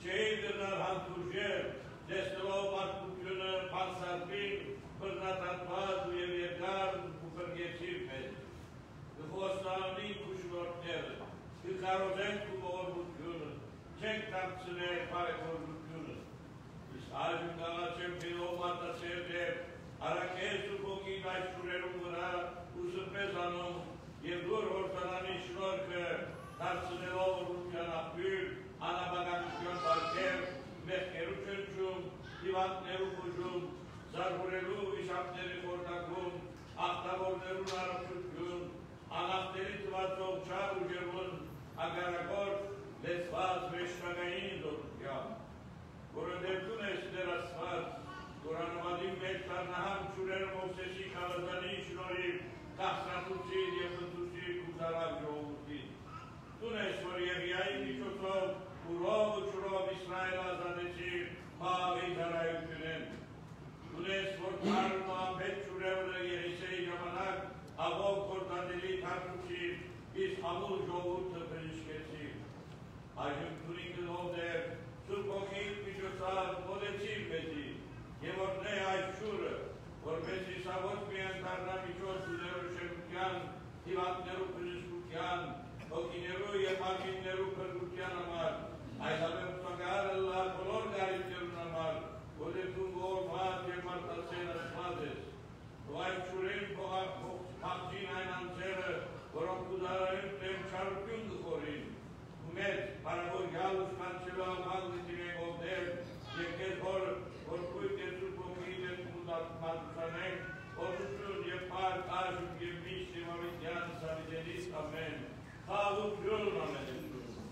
F: Çeyrdirler hantujer, destelov markutjune pansarpin, pırnatatmaz uyevyegar, kupergecirmet. Gıfostanin kuşlortner, gıkarozen kumorbutjune, çek tapsine pare korbutjune. İsajun galacem filomata sevder, arakesu poki daşurerumura, usupezanum, yedur ortadan işlorke, tapsine lovrutjan apül, anabagakuşyon balker, mehkeruçunçum, divantnerukuşum, zarhurelu işapneri kortakum, ahtaborneru narapçutkum, anafteri tıvatzov çarujerun, agarakor, lesvaz veşmagayin dorukya. Gorodevtun esler asfat, goranavadim mektarnaham çurer mosesi kalazani işnorim, tahsatuçi yapıtuçi kutaravcı olmutin. Tunes Moriyeviyai Michotov, Urov Uchurov İsrail Azadeci, Mavi Zarayütünen. Tunes Fortar Muhammed Çurevre Yerisey Yamanak, Avov Kortadeli Tartuçi, Biz Hamur Jovut Tıpırışkesi. Ajım Turingin Ovder, Surpokil Michotav Modecil Bezi, Yevorne Ayşur, Orbesi Savotmiyan Tarna Michot Tuneru Şemkyan, Divantneru Pırışkutyan, Okineru yepakinneru pergutian amar, aysabe pagar Allah kolor garitleru amar, ode tungo mat yemarta senas mades, doay çuren boğa pakcin aynan sere, gorom kudarayın tem çarpyun korin, kumet paragor yalus kanselo amag litine govder, yekez hor korkuy kesu pokide kudat matsanek, oruçun yepar tajum yemiş semavityan savidelis amen. Haluk yolmamedir.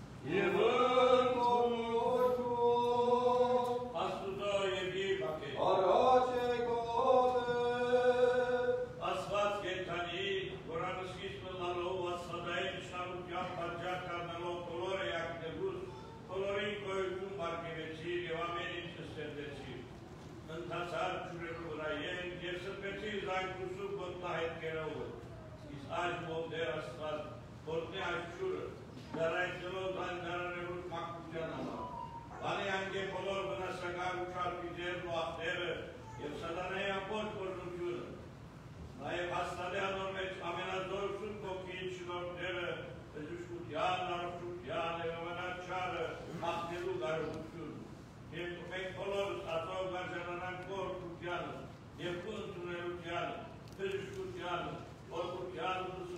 F: Yevın komutu Asluda yebi paket
E: Araçe kode
F: Asfat getani Goranıs ismillalo Asfadayin şaruk yap parcak karnalo Kolore yakdebus Kolorin koygun markeveci Devamenin seserdeci Întasar çureru rayen Yersepeci zaykusu Botlahet kerevu İsaj movder asfat Porte aşçur, daraycılo zandararevut makbucanama. Bani ange kolor bana sagar uçar pizer muahtere, yevsadane yapot kornucur. Naye hastade anormeç amenazor sun kokin şinortere, ezüşkutyan, narşutyan, evamanat çare, mahtelu garuçur. Hem tupek kolor, atov garjananan korkutyan, yevkun tunerutyan, ezüşkutyan, orkutyan,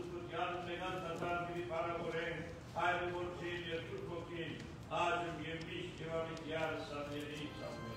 F: Yan dengan tatan diri para goreng, air borsi dia turkokin, ajum yemis kewamit yar samedi samedi.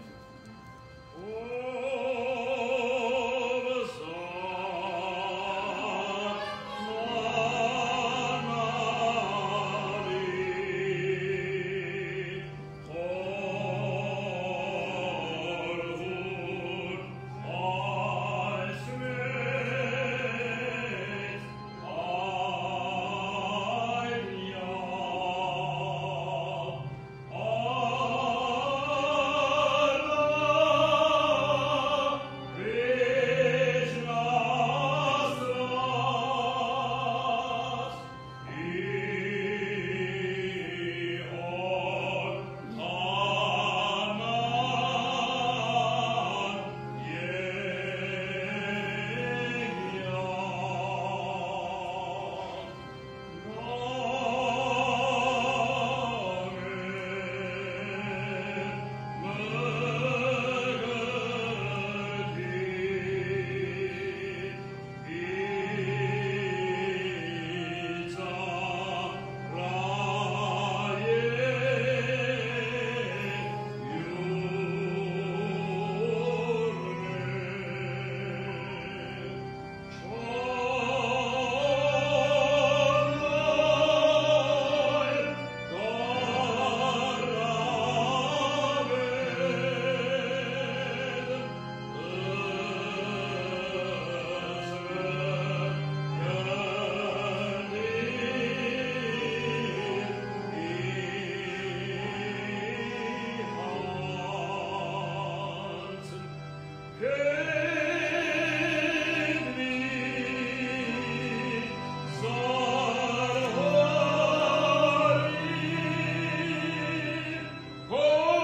F: Oh!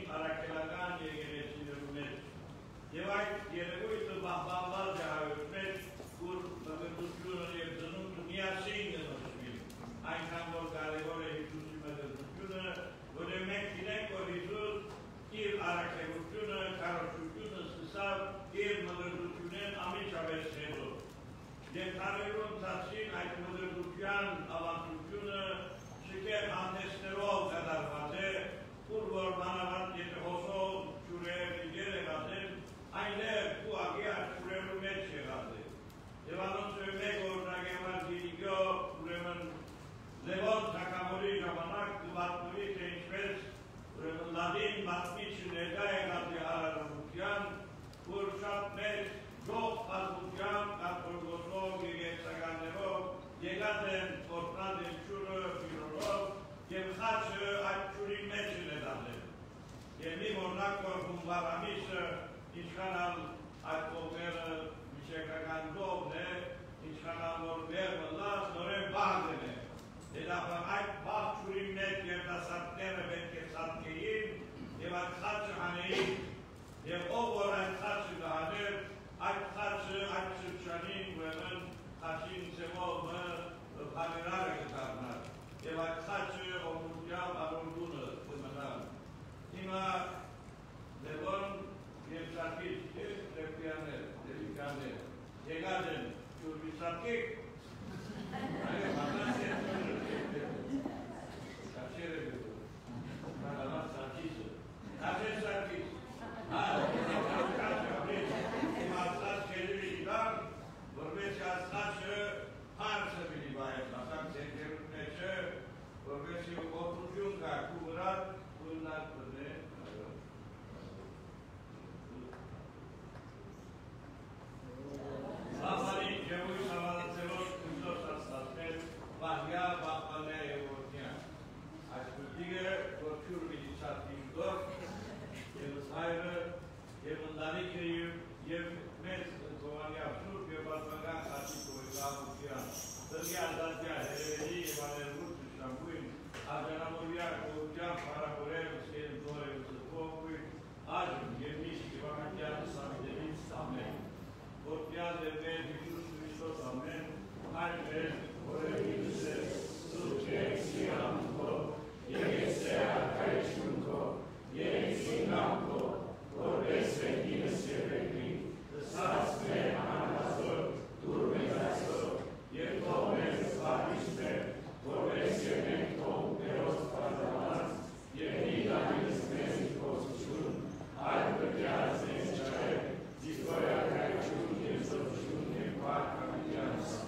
F: Arakelagán Yegenesin Met. Yevay Yeregoit Bahbamlar Jahavet, Kur Bagatutun Yevzanun Dünya Şeyinde Noşbil. Aynı Galevore Hüsüsüme de Godemek Dinek o Hüsüs, İr Arakevutun, Karoşutun, Sısav, İr Mıdırdutunen Amiçabe Sedo. Yekarelun Tatsin, Ayt Mıdırdutuyan, Avantutun, Şeker Antesterol kadar vaze, Kurvor Manavat Yeti Hoso, Şure Bilgere vaze, Aynı bu agia Şure Rumetçe vaze. Devanın söylemek orada gevar Diligyo, Şuremen Levon Takamori Javanak, Vatmuri Tençmez, Şuremen Ladin, Batmiç, Negaya Gati Araramutyan, Kurşat Mes, Çok Fazlutyan, Katolgoso, Geget Saganero, Yegaten, Ortaden Şuru, Filolog, Yemhaçı, Akçurin Meçile Daden. Yemi Mornakor, Humbaramis, İşkanal, Akboger, Mişekagan Dobre, İşkanal Orber, Valla, Nore Bağdene. Edafan Ak Bağçurin Met, Yemda Satnere, Betke Satkeyin, Yevat Haçı Haneyin, Yev Ogoran Haçı Dahaner, Ak Haçı, Akçı Çanin, Vemen, Haçin Sevolma, Pamirare Gitarnar. Yevat Haçı, Omurcam, Arundunu, Kumanan. Ima, Levon, Yemsakit, Repianer, Delikaner. Yegaden, Çurbisakik, Hayır, bana sen Kaçere diyor. Bana Sakisi. Kaçer Sakis. Ha, kaçer. İmazlar kendini idam, Vorbesi Asnaçı, Harsa bili bayet. Masak Senkerutneçe, Vorbesi Oturcunga, Kuburat, Bunlar Kırne. Safari, Cevuy Savalatselos, Kuzos Aslasmet, Vahya, Bahmane, Evortya. Aşkırtige, Korkur Bilisat Bildor, Yevuz Hayrı, Yevundani Keyim, Yevmez, Kovanya Sur, Yevatmagan, Aşık Oyla, Mutyan. Tırgya, Zatya, Hereveli, Yevaner Vurt, Şambuin, Ajanamurya, Kovcan, Parakorel, Hüseyin, Zore, Zıkokuy, Acım, Yemiş, Yevamatyan, Samidevin, Samet. Ortaya devre Hüsnü Hüsnü Amen. Hayır, Orayısı, Suçek Siyanko, Yegese Akayşunko, Yesinamko, Orbese Gineserekli, Sasme Anaso, Turmezaso, Yetomez Parisme, Orbese Menkom, Eros Pazamaz, Yenida Bilismezikos Çun, Alpıkyaz Nesçare, Zikoya Kayçun, Yesoçun, Yepak Kamiyans.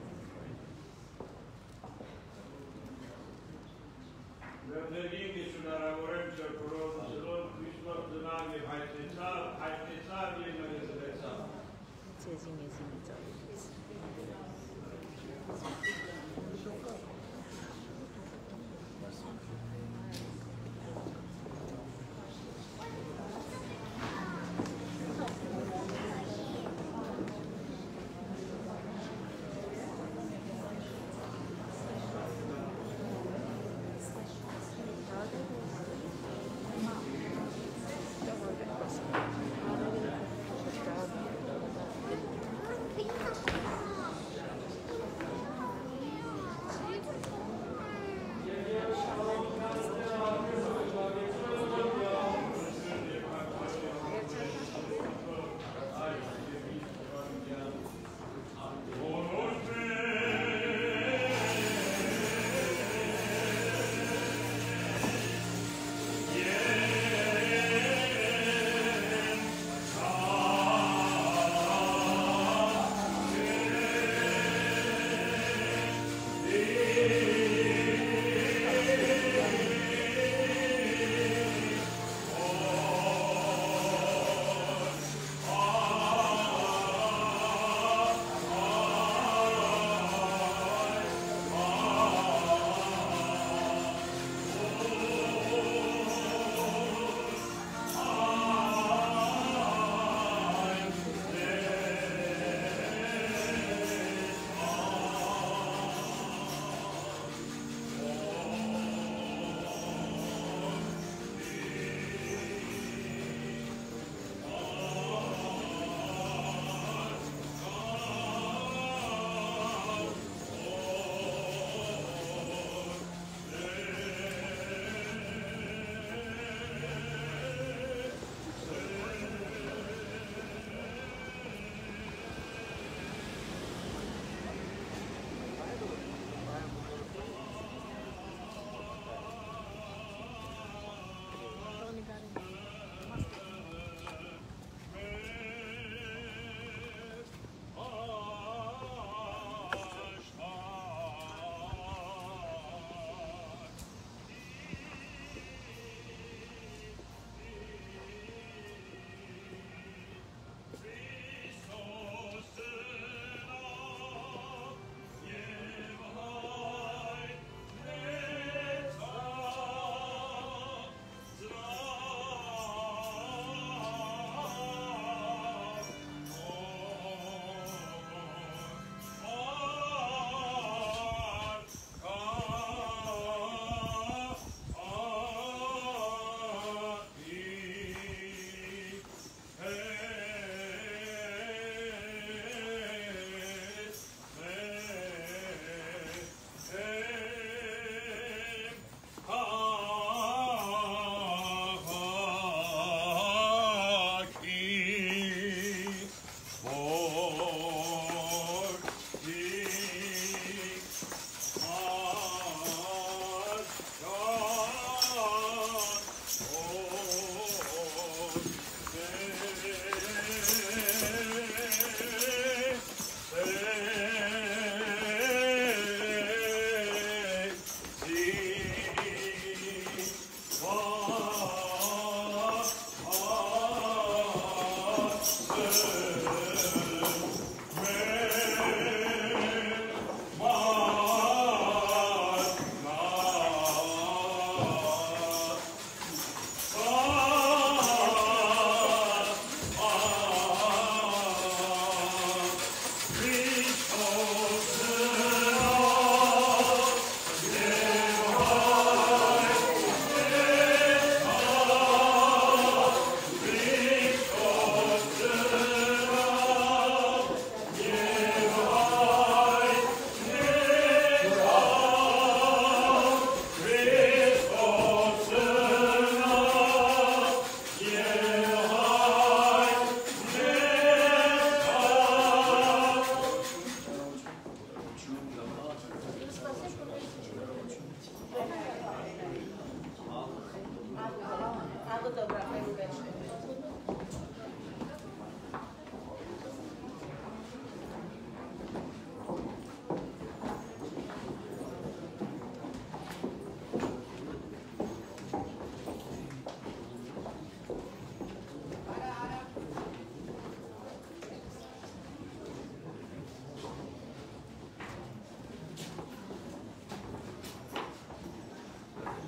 F: Dediğim gibi şunlara oraya bir şey kurulmuş, Kristus dönemi hayteçar diye mezaretsal.
G: Thank you.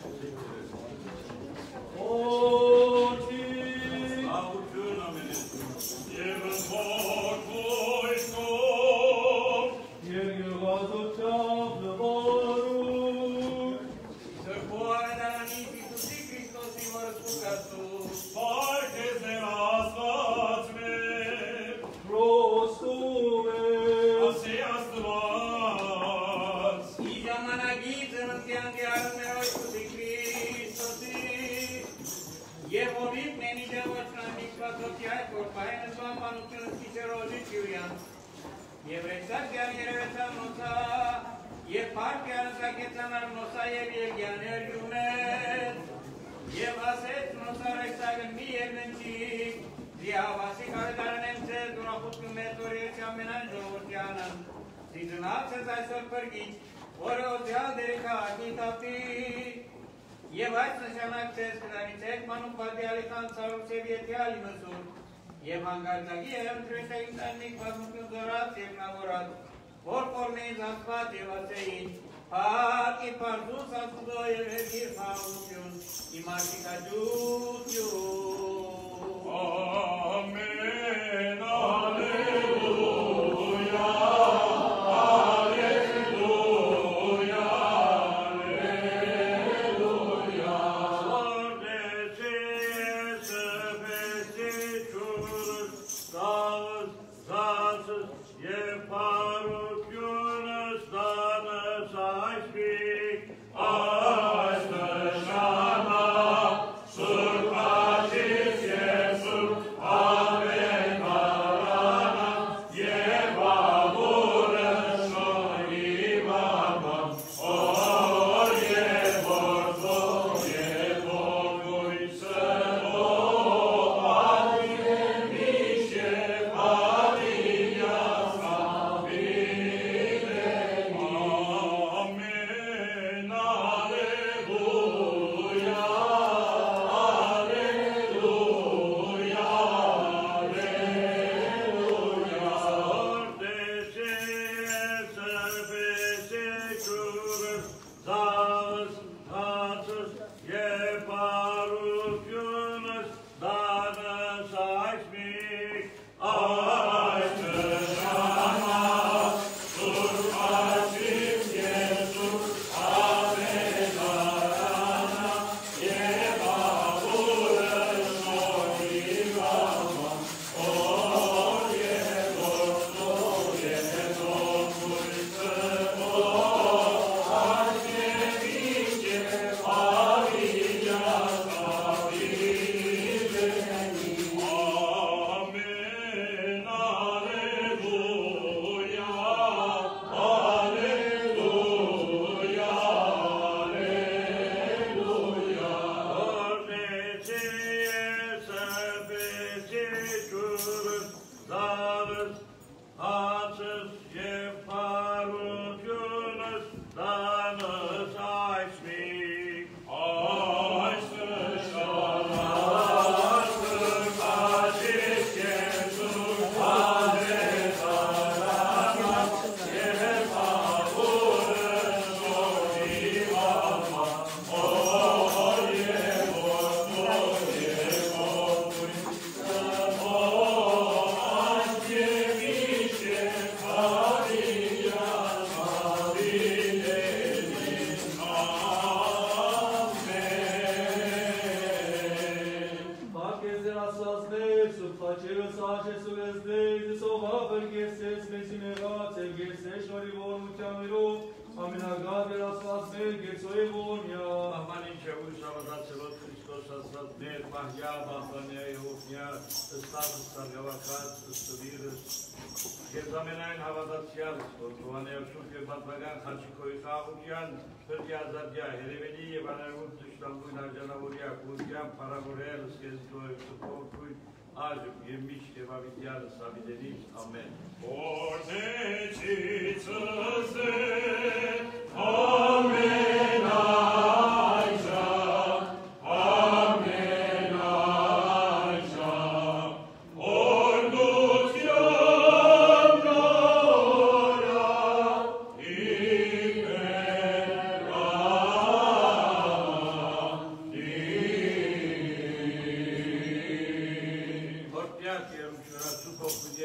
F: Amen.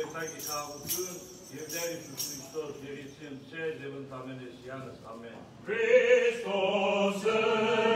F: Եթակի խաղություն և դեր Իսուս Քրիստոս երիցին ծեր և ընդամենես յանս, ամեն։
B: Christos